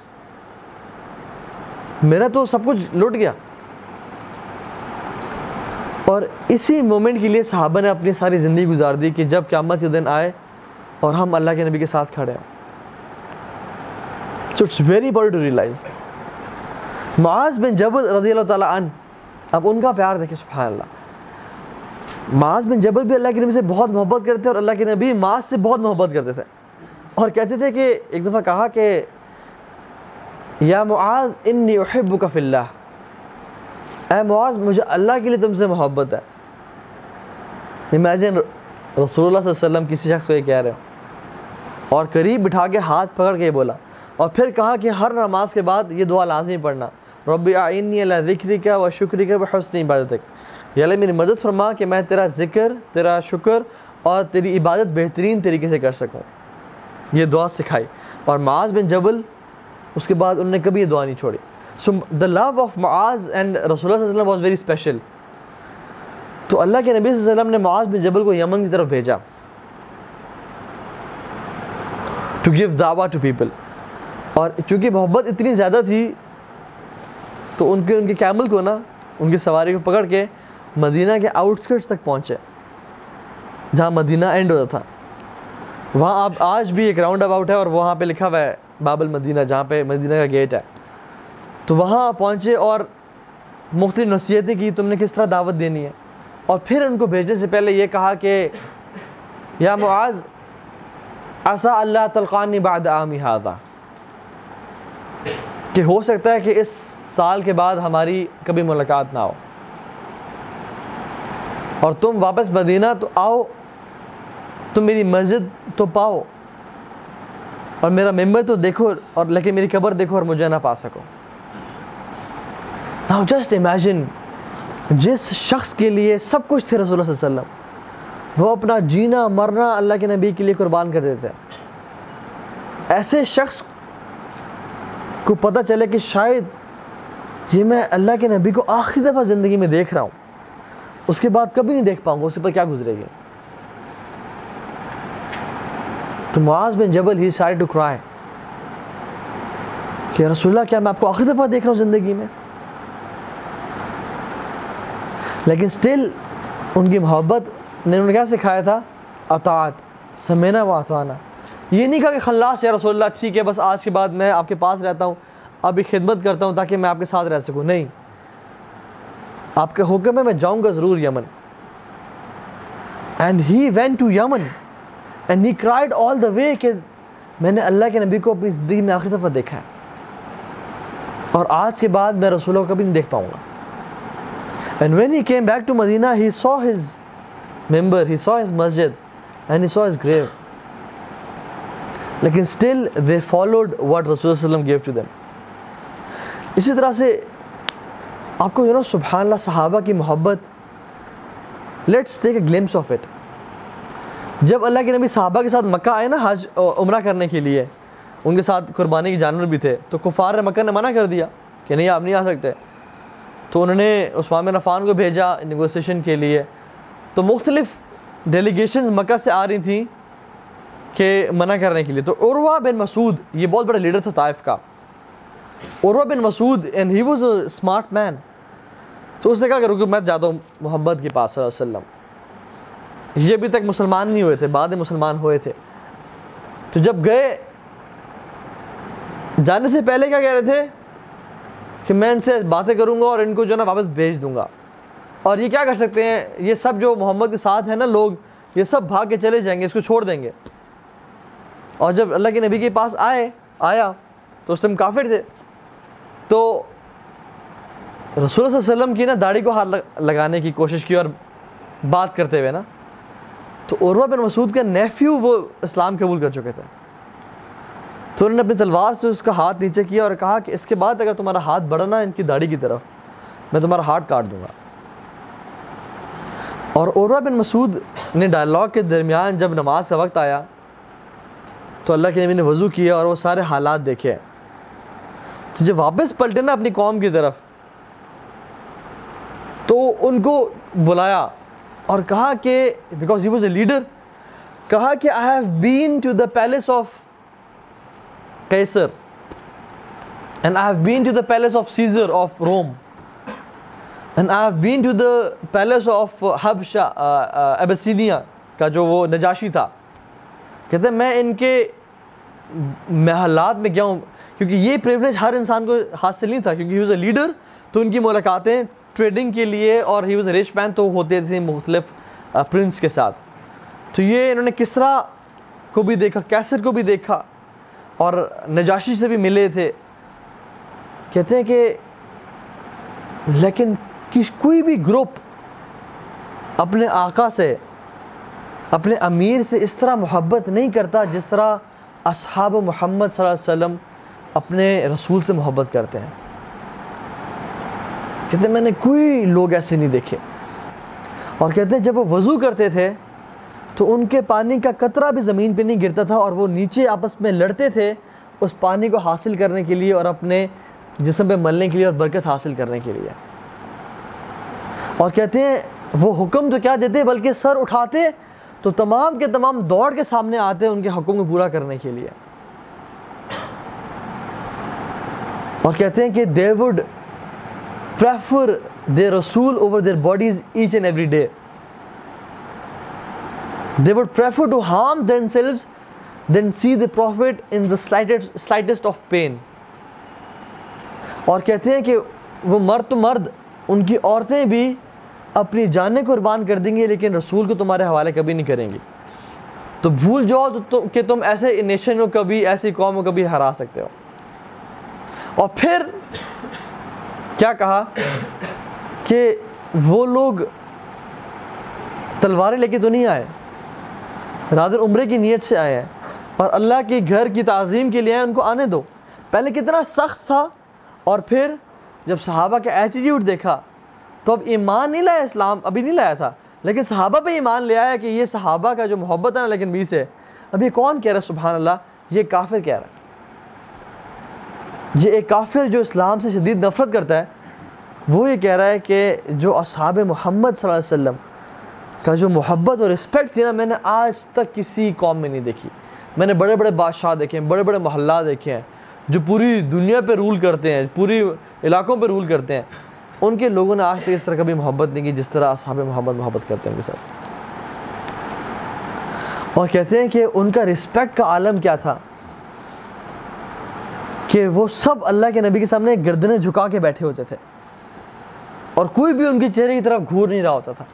میرا تو سب کچھ لٹ گیا. اور اسی مومنٹ کے لیے صحابہ نے اپنی ساری زندگی گزار دی کہ جب قیامت کے دن آئے اور ہم اللہ کے نبی کے ساتھ کھڑے ہیں. So it's very important to realize. معاذ بن جبل رضی اللہ تعالیٰ عنہ, اب ان کا پیار دیکھیں سبحان اللہ. معاذ بن جبل بھی اللہ کے نبی سے بہت محبت کرتے تھے اور اللہ کے نبی معاذ سے بہت محبت کرتے تھے, اور کہتے تھے کہ ایک دفعہ کہا کہ یا معاذ انی احبک فی اللہ, اے معاذ مجھے اللہ کے لیے تم سے محبت ہے. امیجن رسول اللہ صلی اللہ علیہ وسلم کسی شخص کو یہ کہہ رہے ہو اور قریب بٹھا کے ہاتھ پکڑ کے یہ بولا, اور پھر کہا کہ ہر نماز کے بعد یہ دعا لازمی پڑھنا, رب اعنی علی ذکرک و شکرک و حسن عبادتک, یا اللہ میری مدد فرما کہ میں تیرا ذکر, تیرا شکر اور تیری عبادت بہترین طریقے سے کر سکوں. یہ دعا سکھائی, اور معاذ بن جبل اس کے بعد انہوں نے کبھی یہ دعا نہیں چھوڑی. سو دا لو آف معاذ اینڈ رسول اللہ صلی اللہ علیہ وسلم واز ویری اسپیشل. تو اللہ کے نبی صلی اللہ علیہ وسلم نے معاذ بن جبل کو یمن کی طرف بھیجا ٹو گیو دعویٰ ٹو پیپل, اور چونکہ محبت اتنی زیادہ تھی تو ان کے ان کے کیمل کو نا, ان کی سواری کو پکڑ کے مدینہ کے آؤٹسکرٹس تک پہنچے جہاں مدینہ اینڈ ہوتا تھا. وہاں آپ آج بھی ایک راؤنڈ اباؤٹ ہے اور وہاں پہ لکھا ہوا ہے باب المدینہ, جہاں پہ مدینہ کا گیٹ ہے. تو وہاں پہنچے اور مختلف نصیحتیں کی تم نے کس طرح دعوت دینی ہے, اور پھر ان کو بھیجنے سے پہلے یہ کہا کہ یا معاذ عسى اللہ تلقانی بعد عامی ھذا, کہ ہو سکتا ہے کہ اس سال کے بعد ہماری کبھی ملاقات نہ ہو, اور تم واپس مدینہ تو آؤ, تم میری مسجد تو پاؤ اور میرا ممبر تو دیکھو, اور لیکن میری قبر دیکھو اور مجھے نہ پا سکو. Now just imagine, جس شخص کے لیے سب کچھ تھے رسول اللہ صلی اللہ علیہ وسلم, وہ اپنا جینا مرنا اللہ کے نبی کے لیے قربان کر دیتے ہیں. ایسے شخص کو پتہ چلے کہ شاید یہ میں اللہ کے نبی کو آخری دفعہ زندگی میں دیکھ رہا ہوں، اس کے بعد کبھی نہیں دیکھ پاؤں گا، اس پر کیا گزرے گی؟ تو معاذ بن جبل ہی started to cry کہ رسول اللہ کیا میں آپ کو آخری دفعہ دیکھ رہا ہوں زندگی میں؟ لیکن سٹل ان کی محبت نے انہوں نے کیا سکھایا تھا؟ اطاعت، سمینا و اطعنا. یہ نہیں کہا کہ خلاص یا رسول اللہ ٹھیک ہے بس آج کے بعد میں آپ کے پاس رہتا ہوں، ابھی خدمت کرتا ہوں تاکہ میں آپ کے ساتھ رہ سکوں. نہیں، آپ کے حکم ہے میں جاؤں گا ضرور Yemen. And he went to Yemen and he cried all the way کہ میں نے اللہ کے نبی کو اپنی زندگی میں آخری دفعہ دیکھا ہے اور آج کے بعد میں رسول اللہ کو کبھی نہیں دیکھ پاؤں گا. And when he came back to Medina, he saw his member, he saw his masjid, and he saw his grave. لیکن still they followed what Rasulullah صلی اللہ علیہ وسلم gave to them. اسی طرح سے آپ کو you know سبحان اللہ صحابہ کی محبت. Let's take a glimpse of it. جب اللہ کے نبی صحابہ کے ساتھ مکہ آئے نا حج عمرہ کرنے کے لیے، ان کے ساتھ قربانی کے جانور بھی تھے، تو کفار مکہ نے منع کر دیا کہ نہیں آپ نہیں آ سکتے. تو انہوں نے عثمان بن عفان کو بھیجا نیگوسیشن کے لیے. تو مختلف ڈیلیگیشنز مکہ سے آ رہی تھیں کہ منع کرنے کے لیے. تو عروہ بن مسعود یہ بہت بڑا لیڈر تھا طائف کا. عروہ بن مسعود and he was a smart man. تو اس نے کہا کہ رکو میں جاتا ہوں محمد کے پاس صلی اللہ علیہ وسلم. یہ ابھی تک مسلمان نہیں ہوئے تھے، بعد میں مسلمان ہوئے تھے. تو جب گئے، جانے سے پہلے کیا کہہ رہے تھے کہ میں ان سے باتیں کروں گا اور ان کو جو نا واپس بھیج دوں گا. اور یہ کیا کر سکتے ہیں، یہ سب جو محمد کے ساتھ ہیں نا لوگ، یہ سب بھاگ کے چلے جائیں گے، اس کو چھوڑ دیں گے. اور جب اللہ کے نبی کے پاس آئے آیا تو اس ٹائم کافر تھے. تو رسول صلی اللہ علیہ وسلم کی نا داڑھی کو ہاتھ لگانے کی کوشش کی اور بات کرتے ہوئے نا، تو عروہ بن مسعود کا نیفیو وہ اسلام قبول کر چکے تھے. تو انہوں نے اپنی تلوار سے اس کا ہاتھ نیچے کیا اور کہا کہ اس کے بعد اگر تمہارا ہاتھ بڑھنا ان کی داڑھی کی طرف، میں تمہارا ہاتھ کاٹ دوں گا. اور عروہ بن مسعود نے ڈائلاگ کے درمیان جب نماز کا وقت آیا تو اللہ کے نبی نے وضو کیا اور وہ سارے حالات دیکھے. تو جب واپس پلٹے نا اپنی قوم کی طرف تو ان کو بلایا اور کہا کہ because he was a leader, کہا کہ I have been to the palace of قیصر and I have been to the palace of Caesar of Rome and I have been to the palace of Habsha Abyssinia کا جو وہ نجاشی تھا. کہتے ہیں میں ان کے محلات میں گیا ہوں، کیونکہ یہ پریولیج ہر انسان کو حاصل نہیں تھا، کیونکہ he was a leader. تو ان کی ملاقاتیں ٹریڈنگ کے لیے اور he was a rich man تو ہوتے تھے مختلف پرنس کے ساتھ. تو یہ انہوں نے کسرا کو بھی دیکھا، کیسر کو بھی دیکھا اور نجاشی سے بھی ملے تھے. کہتے ہیں کہ لیکن کوئی بھی گروپ اپنے آقا سے، اپنے امیر سے اس طرح محبت نہیں کرتا جس طرح اصحاب محمد صلی اللہ علیہ وسلم اپنے رسول سے محبت کرتے ہیں. کہتے ہیں میں نے کوئی لوگ ایسے نہیں دیکھے. اور کہتے ہیں جب وہ وضو کرتے تھے تو ان کے پانی کا قطرہ بھی زمین پہ نہیں گرتا تھا اور وہ نیچے آپس میں لڑتے تھے اس پانی کو حاصل کرنے کے لیے اور اپنے جسم پہ ملنے کے لیے اور برکت حاصل کرنے کے لیے. اور کہتے ہیں وہ حکم تو کیا دیتے بلکہ سر اٹھاتے تو تمام کے تمام دوڑ کے سامنے آتے ان کے حکم کو پورا کرنے کے لیے. اور کہتے ہیں کہ they would prefer their Rasul over their bodies each and every day. They would prefer to harm themselves than see the Prophet in the slightest, slightest of pain. اور کہتے ہیں کہ وہ مرد تو مرد، ان کی عورتیں بھی اپنی جانیں قربان کر دیں گی لیکن رسول کو تمہارے حوالے کبھی نہیں کریں گی. تو بھول جاؤ تو کہ تم ایسے نیشن کو کبھی، ایسی قوم کو کبھی ہرا سکتے ہو. اور پھر کیا کہا کہ وہ لوگ تلواریں لے کے تو نہیں آئے، رادر عمرے کی نیت سے آئے ہیں اور اللہ کے گھر کی تعظیم کے لیے آئے، ان کو آنے دو. پہلے کتنا سخت تھا اور پھر جب صحابہ کا ایٹیٹیوڈ دیکھا تو اب ایمان نہیں لایا، اسلام ابھی نہیں لایا تھا لیکن صحابہ پہ ایمان لے آیا کہ یہ صحابہ کا جو محبت ہے نا لیکن بھی سے اب یہ کون کہہ رہا ہے سبحان اللہ یہ کافر کہہ رہا ہے. یہ ایک کافر جو اسلام سے شدید نفرت کرتا ہے وہ یہ کہہ رہا ہے کہ جو اصحاب محمد صلی اللہ علیہ وسلم کا جو محبت اور رسپیکٹ تھی نا میں نے آج تک کسی قوم میں نہیں دیکھی. میں نے بڑے بڑے بادشاہ دیکھے ہیں, بڑے بڑے محلات دیکھے ہیں جو پوری دنیا پہ رول کرتے ہیں, پوری علاقوں پہ رول کرتے ہیں, ان کے لوگوں نے آج تک اس طرح کبھی محبت نہیں کی جس طرح اصحاب محمد محبت کرتے ہیں ان کے ساتھ. اور کہتے ہیں کہ ان کا رسپیکٹ کا عالم کیا تھا کہ وہ سب اللہ کے نبی کے سامنے گردنیں جھکا کے بیٹھے ہوتے تھے اور کوئی بھی ان کے چہرے کی طرف گھور نہیں رہا ہوتا تھا.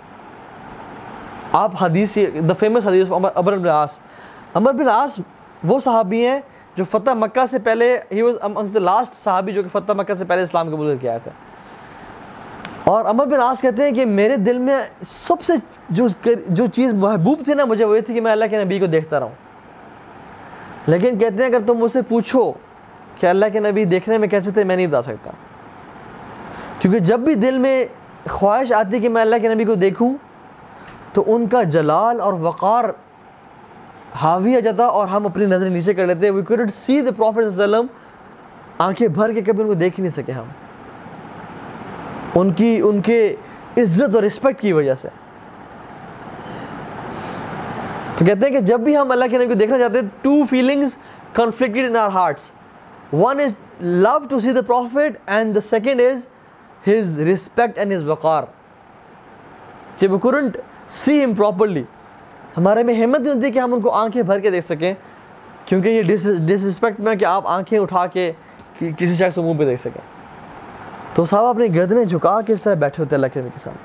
آپ حدیث دا فیمس حدیث عمر بن العاص, عمر بن العاص وہ صحابی ہیں جو فتح مکہ سے پہلے he was amongst the last صحابی جو کہ فتح مکہ سے پہلے اسلام قبول کر کے آیا تھا. اور عمر بن العاص کہتے ہیں کہ میرے دل میں سب سے جو جو چیز محبوب تھی نا مجھے وہ یہ تھی کہ میں اللہ کے نبی کو دیکھتا رہوں. لیکن کہتے ہیں اگر تم مجھ سے پوچھو کہ اللہ کے نبی دیکھنے میں کیسے تھے میں نہیں بتا سکتا, کیونکہ جب بھی دل میں خواہش آتی کہ میں اللہ کے نبی کو دیکھوں تو ان کا جلال اور وقار حاوی آ جاتا اور ہم اپنی نظریں نیچے کر لیتے. وی couldn't see the Prophet صلی اللہ علیہ وسلم, آنکھیں بھر کے کبھی ان کو دیکھ ہی نہیں سکے ہم, ان کی ان کے عزت اور رسپیکٹ کی وجہ سے. تو کہتے ہیں کہ جب بھی ہم اللہ کے نبی کو دیکھنا چاہتے ہیں two feelings conflicted in our hearts. One is love to see the Prophet and the second is his respect and his waqar. کہ we couldn't see him properly. ہمارے میں ہمت نہیں ہوتی کہ ہم ان کو آنکھیں بھر کے دیکھ سکیں, کیونکہ یہ ڈس رسپیکٹ میں کہ آپ آنکھیں اٹھا کے کسی شخص منہ پہ دیکھ سکیں. تو صاحب اپنی گردنیں جھکا کے ساتھ بیٹھے ہوتے اللہ کے نبی کے سامنے.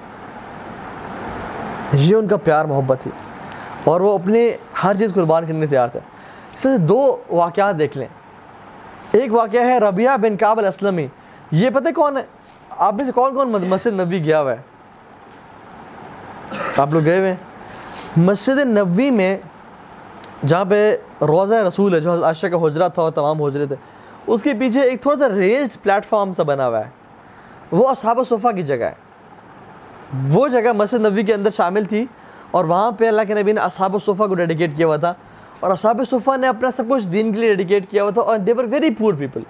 یہ ان کا پیار محبت تھی اور وہ اپنے ہر چیز قربان کرنے تیار تھے. اس سے دو واقعات دیکھ لیں. ایک واقعہ ہے ربیعہ بن کعب الاسلمی. یہ پتہ کون ہے آپ میں سے, کون کون مسجد نبوی گیا ہوا ہے؟ آپ لوگ گئے ہوئے ہیں مسجد نبوی میں جہاں پہ روضہ رسول ہے جو حضرت عائشہ کا حجرہ تھا اور تمام حجرے تھے, اس کے پیچھے ایک تھوڑا سا ریزڈ پلیٹ فارم سا بنا ہوا ہے, وہ اصحاب صفہ کی جگہ ہے. وہ جگہ مسجد نبوی کے اندر شامل تھی اور وہاں پہ اللہ کے نبی نے اصحاب صفہ کو ڈیڈیکیٹ کیا ہوا تھا اور اصحاب صفہ نے اپنا سب کچھ دین کے لیے ڈیڈیکیٹ کیا ہوا تھا اور دے ور ویری پور پیپل.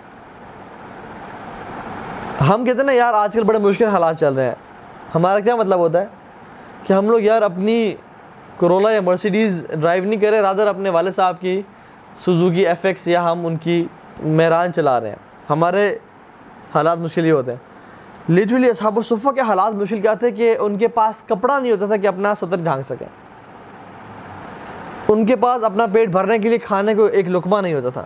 ہم کہتے ہیں نا یار آج کل بڑے مشکل حالات چل رہے ہیں, ہمارا کیا مطلب ہوتا ہے کہ ہم لوگ یار اپنی کرولا یا مرسیڈیز ڈرائیو نہیں کرے, رادر اپنے والد صاحب کی سوزوکی ایف ایکس یا ہم ان کی میران چلا رہے ہیں. ہمارے حالات مشکل ہی ہوتے ہیں. لٹرلی اصحاب صفہ کے حالات مشکل کیا تھے کہ ان کے پاس کپڑا نہیں ہوتا تھا کہ اپنا سطر ڈھانک سکیں, ان کے پاس اپنا پیٹ بھرنے کے لیے کھانے کو ایک لقمہ نہیں ہوتا تھا.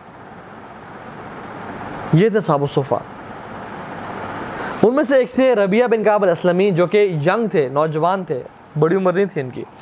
یہ تھے اصحاب صفہ. ان میں سے ایک تھے ربیعہ بن کعب الاسلمی جو کہ ینگ تھے, نوجوان تھے, بڑی عمر نہیں تھی ان کی.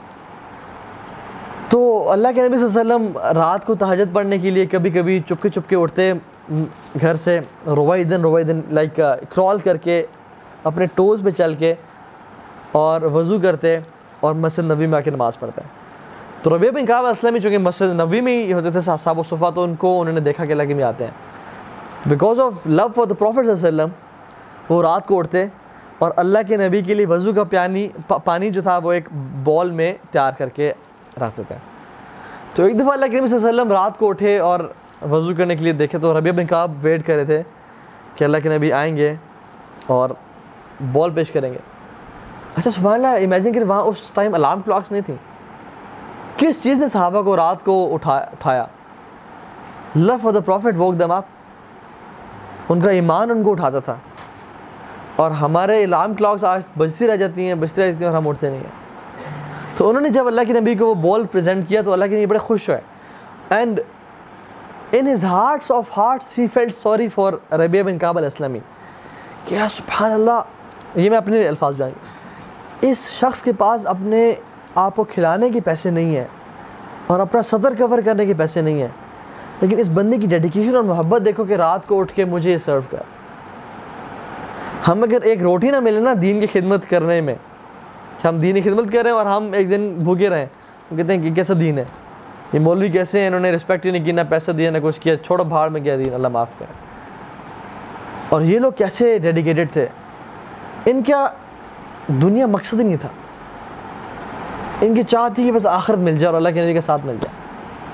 تو اللہ کے نبی صلی اللہ علیہ وسلم رات کو تہجد پڑھنے کے لیے کبھی کبھی چپکے چپکے اٹھتے گھر سے, رویدن رویدن لائک کرال کر کے اپنے ٹوز پہ چل کے اور وضو کرتے اور مسجد نبوی میں آ کے نماز پڑھتے. تو ربیعہ بن کعب الاسلمی چونکہ مسجد نبوی میں ہی ہوتے تھے اصحاب صفہ, تو ان کو انہوں نے دیکھا کہ اللہ کے نبی آتے ہیں. Because of love for the prophet صلی اللہ علیہ وسلم وہ رات کو اٹھتے اور اللہ کے نبی کے لیے وضو کا پانی پانی جو تھا وہ ایک بول میں تیار کر کے رکھتے تھے. تو ایک دفعہ اللہ کے نبی صلی اللہ علیہ وسلم رات کو اٹھے اور وضو کرنے کے لیے دیکھے تو ربیعہ بن کعب ویٹ کر رہے تھے کہ اللہ کے نبی آئیں گے اور بال پیش کریں گے. اچھا سبحان اللہ, امیجن کریں وہاں اس ٹائم الارم کلاکس نہیں تھیں. کس چیز نے صحابہ کو رات کو اٹھایا اٹھایا love for the prophet woke them up. ان کا ایمان ان کو اٹھاتا تھا. اور ہمارے الارم کلاکس آج بجتی رہ جاتی ہیں بجتی رہ جاتی ہیں اور ہم اٹھتے نہیں ہیں. تو انہوں نے جب اللہ کے نبی کو وہ بال پریزنٹ کیا تو اللہ کے نبی بڑے خوش ہوئے. And in his hearts of hearts he felt sorry for ربیعہ بن کعب الاسلمی. کیا سبحان اللہ, یہ میں اپنے الفاظ بیان, اس شخص کے پاس اپنے آپ کو کھلانے کے پیسے نہیں ہیں اور اپنا صدر کور کرنے کے پیسے نہیں ہیں, لیکن اس بندے کی ڈیڈیکیشن اور محبت دیکھو کہ رات کو اٹھ کے مجھے یہ سرو کر. ہم اگر ایک روٹی نہ ملے نا دین کی خدمت کرنے میں, کہ ہم دین کی خدمت کر رہے ہیں اور ہم ایک دن بھوکے رہیں, ہم کہتے ہیں کہ کیسا دین ہے, یہ مولوی کیسے ہیں, انہوں نے رسپیکٹ ہی نہیں کی, نہ پیسہ دیا نہ کچھ کیا, چھوڑو بھاڑ میں گیا دین, اللہ معاف کرے. اور یہ لوگ کیسے ڈیڈیکیٹڈ تھے, ان کا دنیا مقصد ہی نہیں تھا, ان کی چاہت تھی کہ بس آخرت مل جائے اور اللہ کے نبی کا ساتھ مل جائے.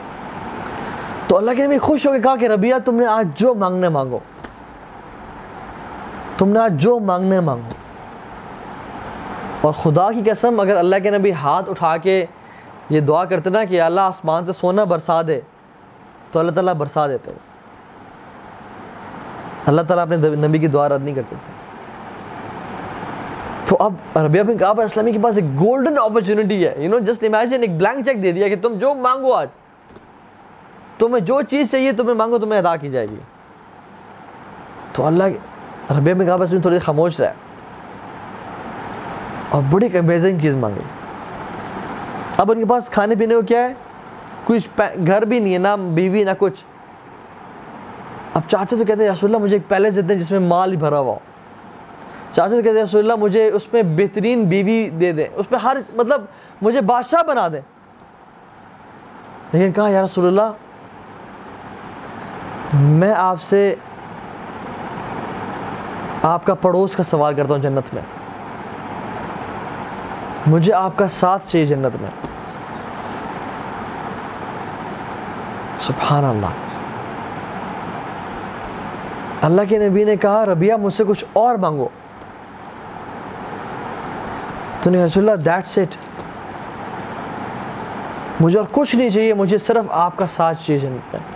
تو اللہ کے نبی خوش ہو کے کہا کہ ربیہ تم نے آج جو مانگنا مانگو، تم نے آج جو مانگنا مانگو. اور خدا کی قسم اگر اللہ کے نبی ہاتھ اٹھا کے یہ دعا کرتے نا کہ اللہ آسمان سے سونا برسا دے، تو اللہ تعالیٰ برسا دیتے. اللہ تعالیٰ اپنے نبی کی دعا رد نہیں کرتے تھے. تو اب ربیہ بن کعب اسلامی کے پاس ایک گولڈن اپرچونٹی ہے. یو نو جسٹ امیجن ایک بلینک چیک دے دیا کہ تم جو مانگو، آج تمہیں جو چیز چاہیے تمہیں مانگو، تمہیں ادا کی جائے گی. تو اللہ ربیہ بن کعب اسلامی تھوڑی خاموش رہا اور بڑی ایک امیزنگ چیز مانگی. اب ان کے پاس کھانے پینے کو کیا ہے؟ کچھ گھر بھی نہیں ہے، نہ بیوی نہ کچھ. اب چاچا سے کہتے ہیں رسول اللہ مجھے ایک پیلس دیتے ہیں جس میں مال ہی بھرا ہوا ہو. چاچا سے کہتے ہیں رسول اللہ مجھے اس میں بہترین بیوی دے دیں، اس میں ہر مطلب مجھے بادشاہ بنا دیں. لیکن کہا یا رسول اللہ میں آپ سے آپ کا پڑوس کا سوال کرتا ہوں جنت میں، مجھے آپ کا ساتھ چاہیے جنت میں. سبحان اللہ. اللہ کے نبی نے کہا ربیہ مجھ سے کچھ اور مانگو. تو نے رسول اللہ دیٹس اٹ، مجھے اور کچھ نہیں چاہیے، مجھے صرف آپ کا ساتھ چاہیے جنت میں.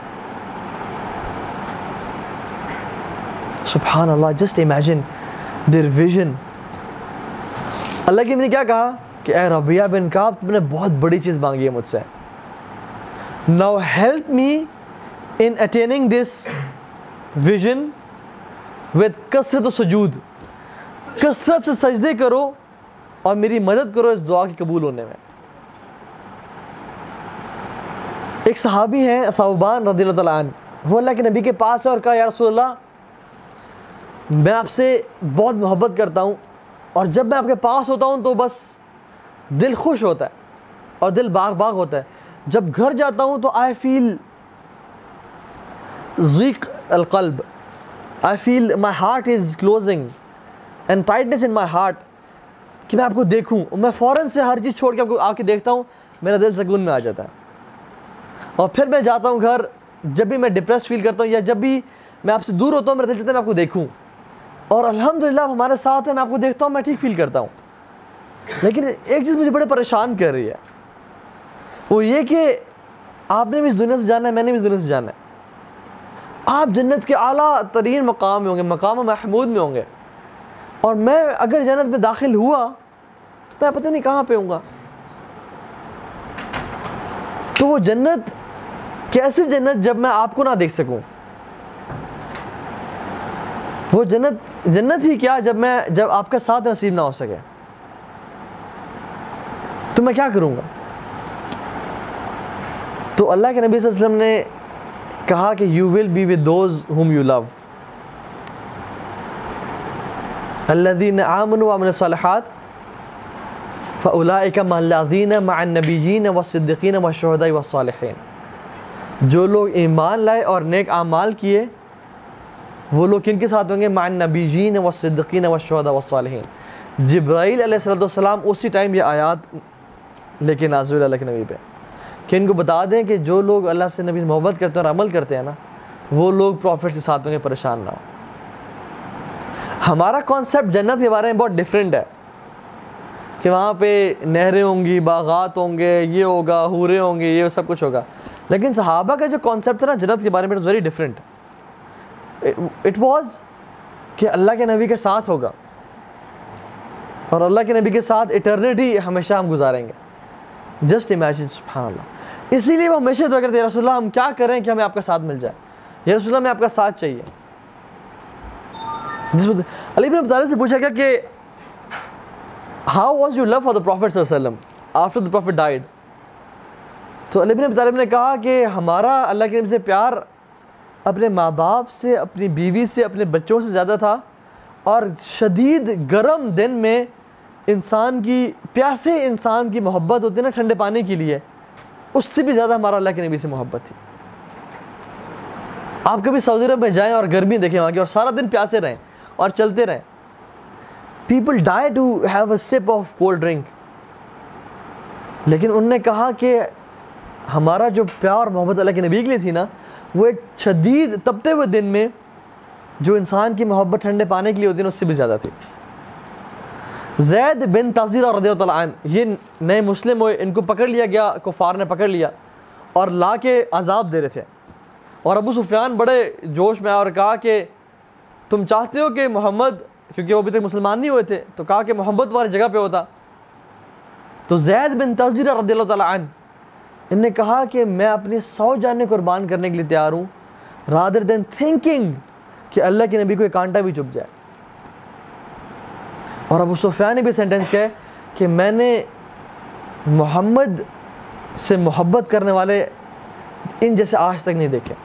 سبحان اللہ. Just imagine their vision. اللہ کے نبی نے کیا کہا کہ اے ربیہ بن کعب تم نے بہت بڑی چیز مانگی ہے مجھ سے. Now help me in attaining this vision with کثرت و سجود. کثرت سے سجدے کرو اور میری مدد کرو اس دعا کی قبول ہونے میں. ایک صحابی ہیں ثوبان رضی اللہ تعالیٰ عنہ، وہ اللہ کے نبی کے پاس ہے اور کہا یا رسول اللہ میں آپ سے بہت محبت کرتا ہوں اور جب میں آپ کے پاس ہوتا ہوں تو بس دل خوش ہوتا ہے اور دل باغ باغ ہوتا ہے. جب گھر جاتا ہوں تو آئی فیل ضیق القلب، I feel my heart is closing and tightness in my heart, کہ میں آپ کو دیکھوں. میں فوراً سے ہر چیز چھوڑ کے آپ کو آ کے دیکھتا ہوں، میرا دل سکون میں آ جاتا ہے. اور پھر میں جاتا ہوں گھر، جب بھی میں ڈپریس فیل کرتا ہوں یا جب بھی میں آپ سے دور ہوتا ہوں میرا دل چاہتا ہے میں آپ کو دیکھوں. اور الحمدللہ آپ ہمارے ساتھ ہیں، میں آپ کو دیکھتا ہوں میں ٹھیک فیل کرتا ہوں. لیکن ایک چیز مجھے بڑے پریشان کر رہی ہے، وہ یہ کہ آپ نے بھی اس دنیا سے جانا ہے، میں نے بھی اس دنیا سے جانا ہے. آپ جنت کے اعلیٰ ترین مقام میں ہوں گے، مقام محمود میں ہوں گے، اور میں اگر جنت میں داخل ہوا تو میں پتہ نہیں کہاں پہ ہوں گا. تو وہ جنت کیسے جنت جب میں آپ کو نہ دیکھ سکوں؟ وہ جنت جنت ہی کیا جب میں جب آپ کا ساتھ نصیب نہ ہو سکے؟ تو میں کیا کروں گا؟ تو اللہ کے نبی صلی اللہ علیہ وسلم نے کہا کہ you will be with those whom you love. الذين آمنوا وعملوا الصالحات فأولئك مع الذين مع النبيين والصديقين والشهداء والصالحين. جو لوگ ایمان لائے اور نیک اعمال کیے وہ لوگ کن کے ساتھ ہوں گے؟ مع النبیین والصدیقین والشہداء والصالحین. جبرائیل علیہ السلام اسی ٹائم یہ آیات لے کے نازل اللہ کے نبی پہ کہ ان کو بتا دیں کہ جو لوگ اللہ سے نبی محبت کرتے ہیں اور عمل کرتے ہیں نا وہ لوگ پروفٹ کے ساتھ ہوں گے، پریشان نہ ہو. ہمارا کانسیپٹ جنت کے بارے میں بہت ڈیفرنٹ ہے کہ وہاں پہ نہریں ہوں گی، باغات ہوں گے، یہ ہوگا، حوریں ہوں گی، یہ سب کچھ ہوگا. لیکن صحابہ کا جو کانسیپٹ تھا نا جنت کے بارے میں it's very different. It was کہ اللہ کے نبی کے ساتھ ہوگا اور اللہ کے نبی کے ساتھ ایٹرنیٹی ہمیشہ ہم گزاریں گے. Just imagine. سبحان اللہ. اسی لیے وہ ہمیشہ دعا کرتے ہیں رسول اللہ ہم کیا کریں کہ ہمیں آپ کا ساتھ مل جائے، یا رسول اللہ ہمیں آپ کا ساتھ چاہیے. علی بن ابی طالب سے پوچھا گیا کہ how was your love for the prophet صلی اللہ علیہ وسلم آفٹر دا پروفٹ ڈائڈ. تو علی بن ابی طالب نے کہا کہ ہمارا اللہ کے نبی سے پیار اپنے ماں باپ سے، اپنی بیوی سے، اپنے بچوں سے زیادہ تھا، اور شدید گرم دن میں انسان کی پیاسے انسان کی محبت ہوتی ہے نا ٹھنڈے پانی کے لیے، اس سے بھی زیادہ ہمارا اللہ کے نبی سے محبت تھی. آپ کبھی سعودی عرب میں جائیں اور گرمی دیکھیں وہاں کی اور سارا دن پیاسے رہیں اور چلتے رہیں. People die to have a sip of cold drink. لیکن انہوں نے کہا کہ ہمارا جو پیار محبت اللہ کے نبی کے لیے تھی نا وہ ایک شدید تپتے ہوئے دن میں جو انسان کی محبت ٹھنڈے پانے کے لیے ہوتی ہے اس سے بھی زیادہ تھی. زید بن تازیرہ رضی اللہ عنہ یہ نئے مسلم ہوئے, ان کو پکڑ لیا گیا, کفار نے پکڑ لیا اور لا کے عذاب دے رہے تھے. اور ابو سفیان بڑے جوش میں آئے اور کہا کہ تم چاہتے ہو کہ محمد, کیونکہ وہ ابھی تک مسلمان نہیں ہوئے تھے, تو کہا کہ محمد تمہاری جگہ پہ ہوتا. تو زید بن تازیرہ رضی اللہ تعالیٰ عنہ ان نے کہا کہ میں اپنی سو جانیں قربان کرنے کے لیے تیار ہوں, رادر دین تھنکنگ کہ اللہ کے نبی کو ایک کانٹا بھی چبھ جائے. اور ابو سفیان نے بھی سینٹنس کہا کہ میں نے محمد سے محبت کرنے والے ان جیسے آج تک نہیں دیکھے.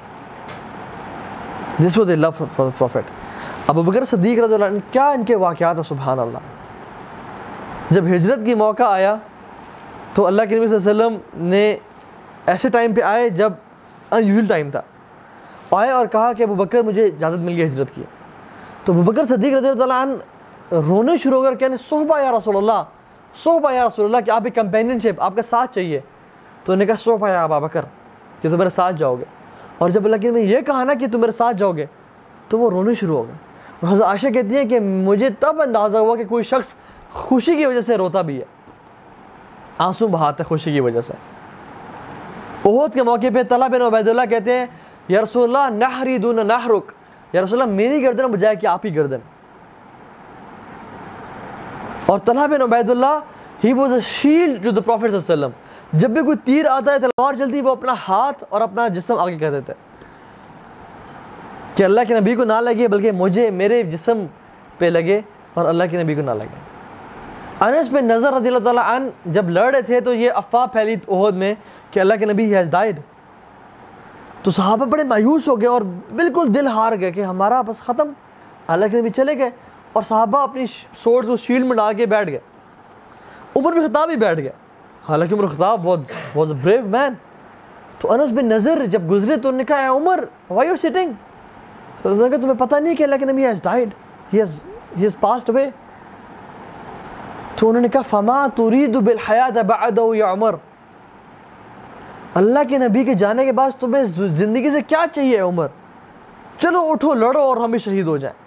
This was a love for the prophet. ابو بکر صدیق رضی اللہ عنہ کیا ان کے واقعات ہیں سبحان اللہ. جب ہجرت کی موقع آیا تو اللہ کے نبی صلی اللہ علیہ وسلم نے ایسے ٹائم پہ آئے جب ان یوزول ٹائم تھا, آئے اور کہا کہ ابو بکر مجھے اجازت مل گئی ہجرت کی. تو ابو بکر صدیق رضی اللہ عنہ رونے شروع ہو کر کہنے صحبہ یا رسول اللہ, صحبہ یا رسول اللہ, کہ آپ ایک کمپینین شپ, آپ کا ساتھ چاہیے. تو انہوں نے کہا صحبہ یا ابا بکر, کہ تم میرے ساتھ جاؤ گے. اور جب اللہ کے نبی یہ کہا نا کہ تم میرے ساتھ جاؤ گے تو وہ رونے شروع ہو گئے. اور حضرت عائشہ کہتی ہیں کہ مجھے تب اندازہ ہوا کہ کوئی شخص خوشی کی وجہ سے روتا بھی ہے, آنسو بہاتا ہے خوشی کی وجہ سے. احد کے موقع پہ طلحہ بن عبید اللہ کہتے ہیں یا رسول اللہ نحری دون نحرک, یا رسول اللہ میری گردن بجائے کہ آپ ہی گردن. اور طلحہ بن عبید اللہ he was a shield to the prophet صلی اللہ علیہ وسلم. جب بھی کوئی تیر آتا ہے, تلوار چلتی, وہ اپنا ہاتھ اور اپنا جسم آگے کر دیتے کہ اللہ کے نبی کو نہ لگے بلکہ مجھے میرے جسم پہ لگے اور اللہ کے نبی کو نہ لگے. انس بن نضر رضی اللہ تعالیٰ عنہ جب لڑ رہے تھے تو یہ افواہ پھیلی احد میں کہ اللہ کے نبی ہی ہیز ڈائیڈ. تو صحابہ بڑے مایوس ہو گئے اور بالکل دل ہار گئے کہ ہمارا بس ختم, اللہ کے نبی چلے گئے. اور صحابہ اپنی سورڈ کو شیلڈ میں ڈال کے بیٹھ گئے. عمر بن خطاب بھی بیٹھ گئے, حالانکہ عمر خطاب was was a brave man. تو انس بن نضر جب گزرے تو انہوں نے کہا اے عمر وائی یو سٹنگ, تو انہوں نے کہا تمہیں پتہ نہیں کہ اللہ کے نبی has died, he has he has passed away. تو انہوں نے کہا فما ترید بالحیات بعدہ یا عمر, اللہ کے نبی کے جانے کے بعد تمہیں زندگی سے کیا چاہیے عمر, چلو اٹھو لڑو اور ہم بھی شہید ہو جائیں.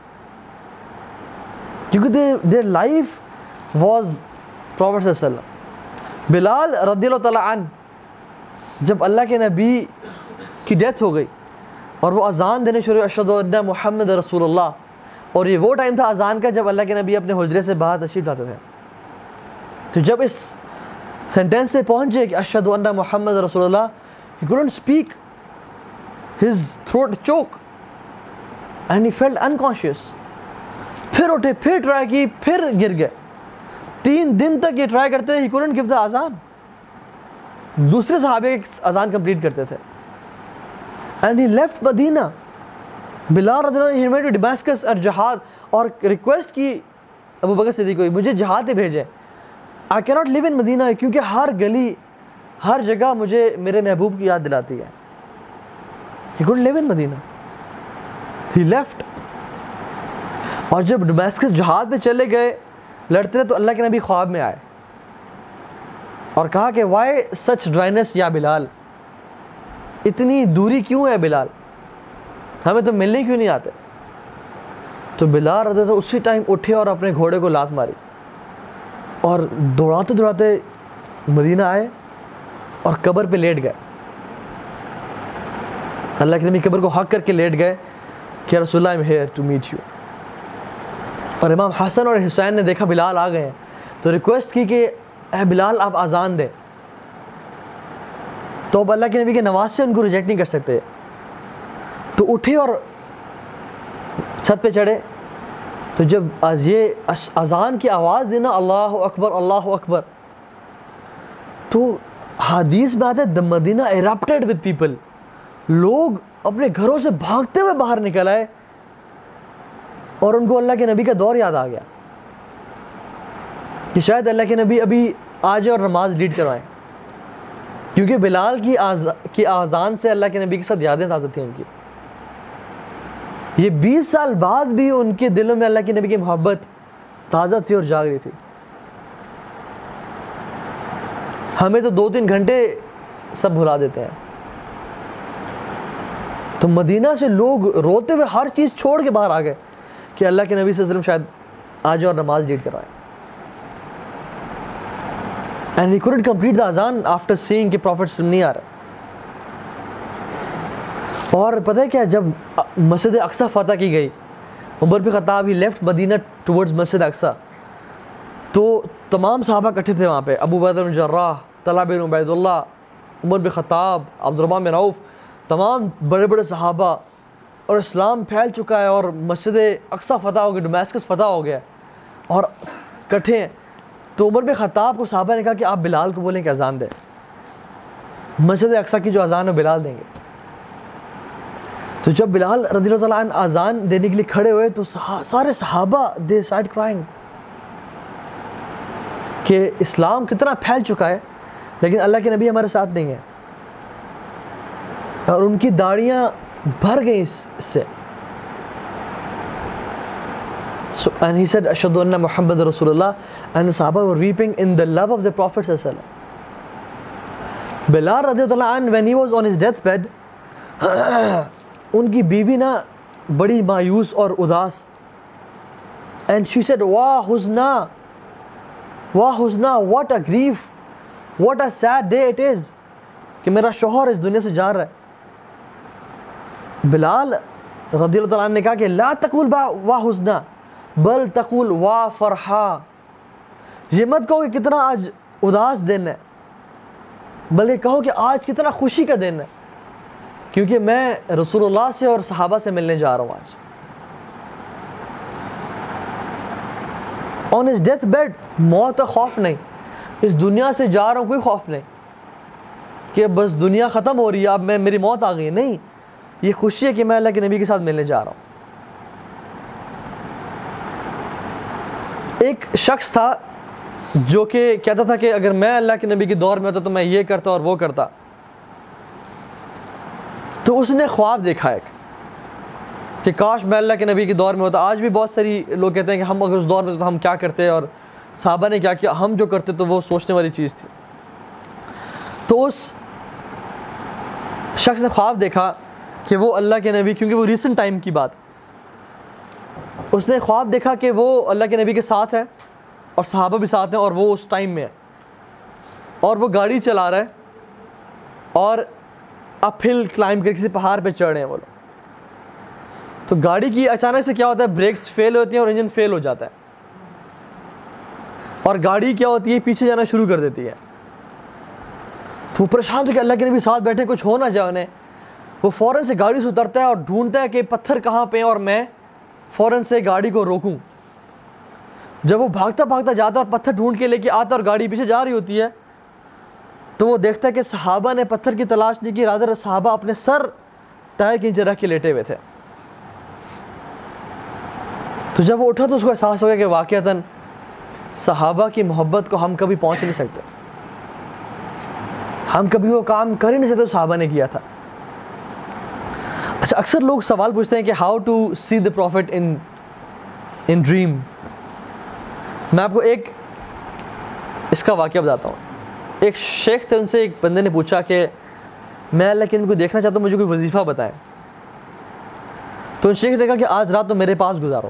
کیونکہ their life was Prophet صلی اللہ علیہ وسلم. بلال رضی اللہ تعالیٰ عنہ جب اللہ کے نبی کی ڈیتھ ہو گئی اور وہ اذان دینے شروع اشہد ان محمد رسول اللہ, اور یہ وہ ٹائم تھا اذان کا جب اللہ کے نبی اپنے حجرے سے باہر تشریف لاتے تھے. تو جب اس سینٹینس سے پہنچے کہ اشہد ان محمد رسول اللہ, he couldn't speak, his throat choked and he felt unconscious. پھر اٹھے, پھر ٹرائی کی, پھر گر گئے. تین دن تک یہ ٹرائی کرتے تھے, he couldn't give the اذان. دوسرے صحابے اذان کمپلیٹ کرتے تھے. and he left مدینہ. بلال رضی اللہ عنہ he went to Damascus اور جہاد, اور ریکویسٹ کی ابو بکر صدیق کو مجھے جہاد پہ بھیجیں, I cannot live in مدینہ, کیونکہ ہر گلی ہر جگہ مجھے میرے محبوب کی یاد دلاتی ہے. he couldn't live in Medina, he left. اور جب ڈماسکس جہاد پہ چلے گئے لڑتے رہے تو اللہ کے نبی خواب میں آئے اور کہا کہ وائی سچ ڈرائنس یا بلال, اتنی دوری کیوں ہے بلال, ہمیں تو ملنے کیوں نہیں آتے. تو بلال رضی اللہ عنہ اسی ٹائم اٹھے اور اپنے گھوڑے کو لات ماری اور دوڑاتے دوڑاتے مدینہ آئے اور قبر پہ لیٹ گئے. اللہ کے نبی قبر کو حق کر کے لیٹ گئے کہ رسول اللہ I'm here to meet you. اور امام حسن اور حسین نے دیکھا بلال آ گئے ہیں تو ریکویسٹ کی کہ اے بلال آپ اذان دیں. تو اب اللہ کے نبی کے نواز سے ان کو ریجیکٹ نہیں کر سکتے, تو اٹھے اور چھت پہ چڑھے. تو جب آج یہ اذان کی آواز دینا اللہ اکبر اللہ اکبر, تو حدیث میں آتا ہے the Medina erupted with people, لوگ اپنے گھروں سے بھاگتے ہوئے باہر نکل آئے اور ان کو اللہ کے نبی کا دور یاد آ گیا کہ شاید اللہ کے نبی ابھی آ جائے اور نماز لیڈ کروائیں, کیونکہ بلال کی آز... کی آذان سے اللہ کے نبی کے ساتھ یادیں تازہ تھیں ان کی. یہ بیس سال بعد بھی ان کے دلوں میں اللہ کے نبی کی محبت تازہ تھی اور جاگ رہی تھی. ہمیں تو دو تین گھنٹے سب بھلا دیتے ہیں. تو مدینہ سے لوگ روتے ہوئے ہر چیز چھوڑ کے باہر آ گئے کہ اللہ کے نبی صلی اللہ علیہ وسلم شاید آ جائے اور نماز لیڈ کروائے. And he couldn't complete the اذان after seeing کہ پروفٹ نہیں آ رہا. اور پتہ ہے کیا, جب مسجد اقصی فتح کی گئی, عمر بن خطاب ہی لیفٹ مدینہ ٹورڈز مسجد اقصی, تو تمام صحابہ اکٹھے تھے وہاں پہ. ابو بکر بن جراح, طلحہ بن عبید اللہ, عمر بن خطاب, عبد الرحمن بن عوف, تمام بڑے بڑے صحابہ. اور اسلام پھیل چکا ہے اور مسجد اقصی فتح ہو گیا, ڈمیسکس فتح ہو گیا اور کٹھے ہیں. تو عمر بن خطاب کو صحابہ نے کہا کہ آپ بلال کو بولیں کہ اذان دیں, مسجد اقصی کی جو اذان ہے بلال دیں گے. تو جب بلال رضی اللہ تعالیٰ عنہ اذان دینے کے لیے کھڑے ہوئے تو سارے صحابہ دے اسٹارٹ کرائنگ کہ اسلام کتنا پھیل چکا ہے لیکن اللہ کے نبی ہمارے ساتھ نہیں ہیں. اور ان کی داڑیاں بھر گئیں اس سے. So, and he said ashhadu anna Muhammad Rasulullah, and the Sahaba were weeping in the love of the Prophet sallallahu alaihi wasallam. Bilal radiyallahu anhu, when he was on his deathbed, ان کی بیوی نا بڑی مایوس اور اداس, and she said واہ حزنا واہ حزنا what a grief, what a sad day it is کہ میرا شوہر اس دنیا سے جا رہا ہے. بلال رضی اللہ تعالیٰ عنہ نے کہا کہ لا تقول واہ حزنا بل تقول واہ فرحا, یہ مت کہو کہ کتنا آج اداس دن ہے, بلکہ کہو کہ آج کتنا خوشی کا دن ہے کیونکہ میں رسول اللہ سے اور صحابہ سے ملنے جا رہا ہوں آج. آن ہز ڈیتھ بیڈ, موت کا خوف نہیں, اس دنیا سے جا رہا ہوں کوئی خوف نہیں کہ بس دنیا ختم ہو رہی ہے اب میں میری موت آ گئی ہے, نہیں, یہ خوشی ہے کہ میں اللہ کے نبی کے ساتھ ملنے جا رہا ہوں. ایک شخص تھا جو کہ کہتا تھا کہ اگر میں اللہ کے نبی کے دور میں ہوتا تو میں یہ کرتا اور وہ کرتا. تو اس نے خواب دیکھا ایک کہ کاش میں اللہ کے نبی کے دور میں ہوتا. آج بھی بہت ساری لوگ کہتے ہیں کہ ہم اگر اس دور میں تو ہم کیا کرتے, اور صحابہ نے کیا کیا, ہم جو کرتے تو وہ سوچنے والی چیز تھی. تو اس شخص نے خواب دیکھا کہ وہ اللہ کے نبی, کیونکہ وہ ریسنٹ ٹائم کی بات, اس نے خواب دیکھا کہ وہ اللہ کے نبی کے ساتھ ہے اور صحابہ بھی ساتھ ہیں اور وہ اس ٹائم میں ہے اور وہ گاڑی چلا رہا ہے اور اپ ہل کلائم کر کسی پہاڑ پہ چڑھ رہے ہیں وہ لوگ. تو گاڑی کی اچانک سے کیا ہوتا ہے, بریکس فیل ہوتی ہیں اور انجن فیل ہو جاتا ہے اور گاڑی کیا ہوتی ہے پیچھے جانا شروع کر دیتی ہے. تو وہ پریشان تھا کہ اللہ کے نبی ساتھ بیٹھے کچھ ہو نہ جائے انہیں. وہ فوراً سے گاڑی سے اترتا ہے اور ڈھونڈتا ہے کہ پتھر کہاں پہ ہیں اور میں فوراً سے گاڑی کو روکوں. جب وہ بھاگتا بھاگتا جاتا ہے اور پتھر ڈھونڈ کے لے کے آتا اور گاڑی پیچھے جا رہی ہوتی ہے تو وہ دیکھتا ہے کہ صحابہ نے پتھر کی تلاش نہیں کی, رادر صحابہ اپنے سر ٹائر کے نیچے رکھ کے لیٹے ہوئے تھے. تو جب وہ اٹھا تو اس کو احساس ہو گیا کہ واقعتاً صحابہ کی محبت کو ہم کبھی پہنچ نہیں سکتے, ہم کبھی وہ کام کر ہی نہیں سکتے جو صحابہ نے کیا تھا. اچھا, اکثر لوگ سوال پوچھتے ہیں کہ how to see the prophet in in dream. میں آپ کو ایک اس کا واقعہ بتاتا ہوں. ایک شیخ تھے, ان سے ایک بندے نے پوچھا کہ میں اللہ کے نبی کو دیکھنا چاہتا ہوں, مجھے کوئی وظیفہ بتائیں. تو ان شیخ نے کہا کہ آج رات تو میرے پاس گزارو,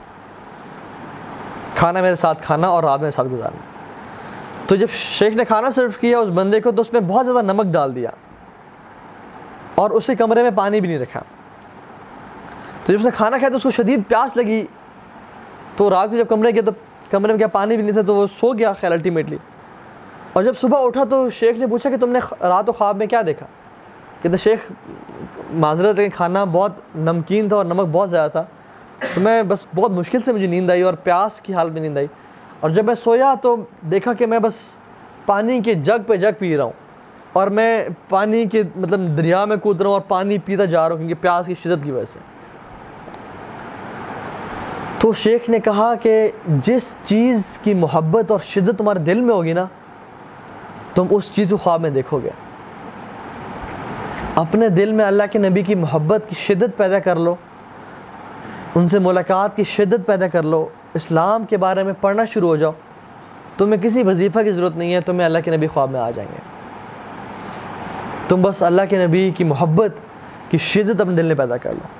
کھانا میرے ساتھ کھانا اور رات میرے ساتھ گزارنا. تو جب شیخ نے کھانا سرو کیا اس بندے کو تو اس میں بہت زیادہ نمک ڈال دیا اور اسے کمرے میں پانی بھی نہیں رکھا. تو جب اس نے کھانا کھایا تو اس کو شدید پیاس لگی, تو رات کو جب کمرے گیا تو کمرے میں کیا پانی بھی نہیں تھا, تو وہ سو گیا خیر الٹیمیٹلی. اور جب صبح اٹھا تو شیخ نے پوچھا کہ تم نے رات و خواب میں کیا دیکھا. کہتے شیخ معذرت ہے کہ کھانا بہت نمکین تھا اور نمک بہت زیادہ تھا, تو میں بس بہت مشکل سے مجھے نیند آئی اور پیاس کی حالت میں نیند آئی, اور جب میں سویا تو دیکھا کہ میں بس پانی کے جگ پہ جگ پی رہا ہوں اور میں پانی کے مطلب دریا میں کود رہا ہوں اور پانی پیتا جا رہا ہوں کیونکہ پیاس کی شدت کی وجہ سے. تو شیخ نے کہا کہ جس چیز کی محبت اور شدت تمہارے دل میں ہوگی نا, تم اس چیز کو خواب میں دیکھو گے. اپنے دل میں اللہ کے نبی کی محبت کی شدت پیدا کر لو, ان سے ملاقات کی شدت پیدا کر لو, اسلام کے بارے میں پڑھنا شروع ہو جاؤ, تمہیں کسی وظیفہ کی ضرورت نہیں ہے, تمہیں اللہ کے نبی خواب میں آ جائیں گے. تم بس اللہ کے نبی کی محبت کی کی شدت اپنے دل میں پیدا کر لو.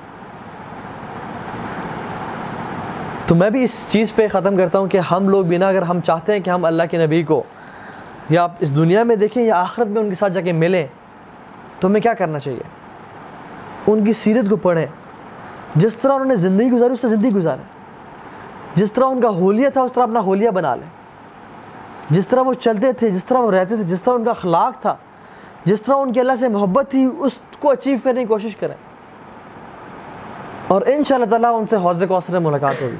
تو میں بھی اس چیز پہ ختم کرتا ہوں کہ ہم لوگ بھی نا، اگر ہم چاہتے ہیں کہ ہم اللہ کے نبی کو یا آپ اس دنیا میں دیکھیں یا آخرت میں ان کے ساتھ جا کے ملیں، تو ہمیں کیا کرنا چاہیے؟ ان کی سیرت کو پڑھیں. جس طرح انہوں نے زندگی گزاری اس طرح زندگی گزاریں. جس طرح ان کا حولیہ تھا اس طرح اپنا حولیہ بنا لیں. جس طرح وہ چلتے تھے، جس طرح وہ رہتے تھے، جس طرح ان کا اخلاق تھا، جس طرح ان کی اللہ سے محبت تھی، اس کو اچیو کرنے کی کوشش کریں. اور انشاءاللہ تعالیٰ ان سے حوض کوثر میں ملاقات ہوگی.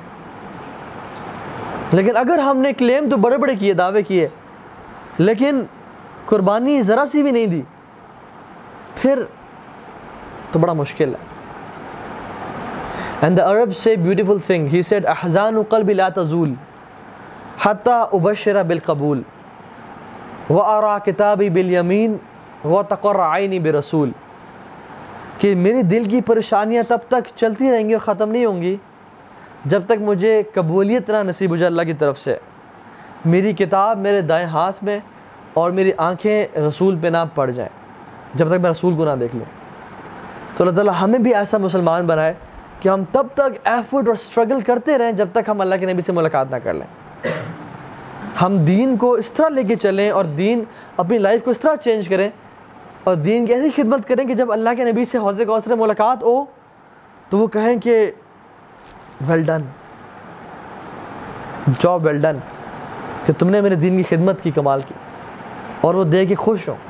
لیکن اگر ہم نے کلیم تو بڑے بڑے کیے، دعوے کیے، لیکن قربانی ذرا سی بھی نہیں دی، پھر تو بڑا مشکل ہے. And the Arabs say beautiful thing. He said احزان قلبی لا تزول حتی ابشر بالقبول وارى کتابی بالیمین وتقر عینی برسول. کہ میری دل کی پریشانیاں تب تک چلتی رہیں گی اور ختم نہیں ہوں گی جب تک مجھے قبولیت نہ نصیب ہو جائے اللہ کی طرف سے. میری کتاب میرے دائیں ہاتھ میں اور میری آنکھیں رسول پہ نہ پڑ جائیں جب تک میں رسول کو نہ دیکھ لوں. تو اللہ تعالیٰ ہمیں بھی ایسا مسلمان بنائے کہ ہم تب تک ایفرٹ اور سٹرگل کرتے رہیں جب تک ہم اللہ کے نبی سے ملاقات نہ کر لیں. ہم دین کو اس طرح لے کے چلیں اور دین اپنی لائف کو اس طرح چینج کریں اور دین کی ایسی خدمت کریں کہ جب اللہ کے نبی سے حوض کوثر میں ملاقات ہو تو وہ کہیں کہ well done, job well done, کہ تم نے میرے دین کی خدمت کی، کمال کی، اور وہ دے کے خوش ہوں.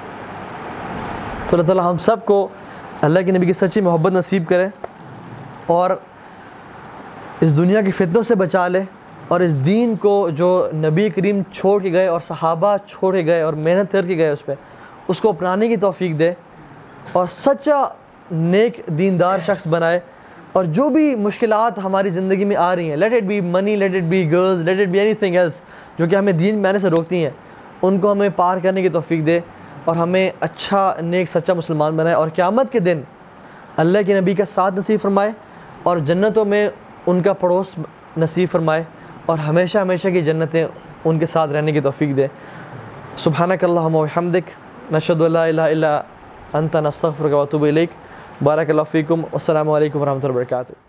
تو اللہ تعالیٰ ہم سب کو اللہ کے نبی کی سچی محبت نصیب کرے اور اس دنیا کی فتنوں سے بچا لے، اور اس دین کو جو نبی کریم چھوڑ کے گئے اور صحابہ چھوڑ کے گئے اور محنت کر کے گئے اس پہ، اس کو اپنانے کی توفیق دے اور سچا نیک دیندار شخص بنائے. اور جو بھی مشکلات ہماری زندگی میں آ رہی ہیں، let it be money, let it be girls, let it be anything else جو کہ ہمیں دین میں آنے سے روکتی ہیں، ان کو ہمیں پار کرنے کی توفیق دے اور ہمیں اچھا نیک سچا مسلمان بنائے. اور قیامت کے دن اللہ کے نبی کا ساتھ نصیب فرمائے اور جنتوں میں ان کا پڑوس نصیب فرمائے اور ہمیشہ ہمیشہ کی جنتیں ان کے ساتھ رہنے کی توفیق دے. سبحانک اللہم و بحمدک، نشہد ان لا الہ الا انت، نستغفرک و اتوب الیک. بارک اللہ فیکم، السلام علیکم ورحمۃ اللہ وبرکاتہ.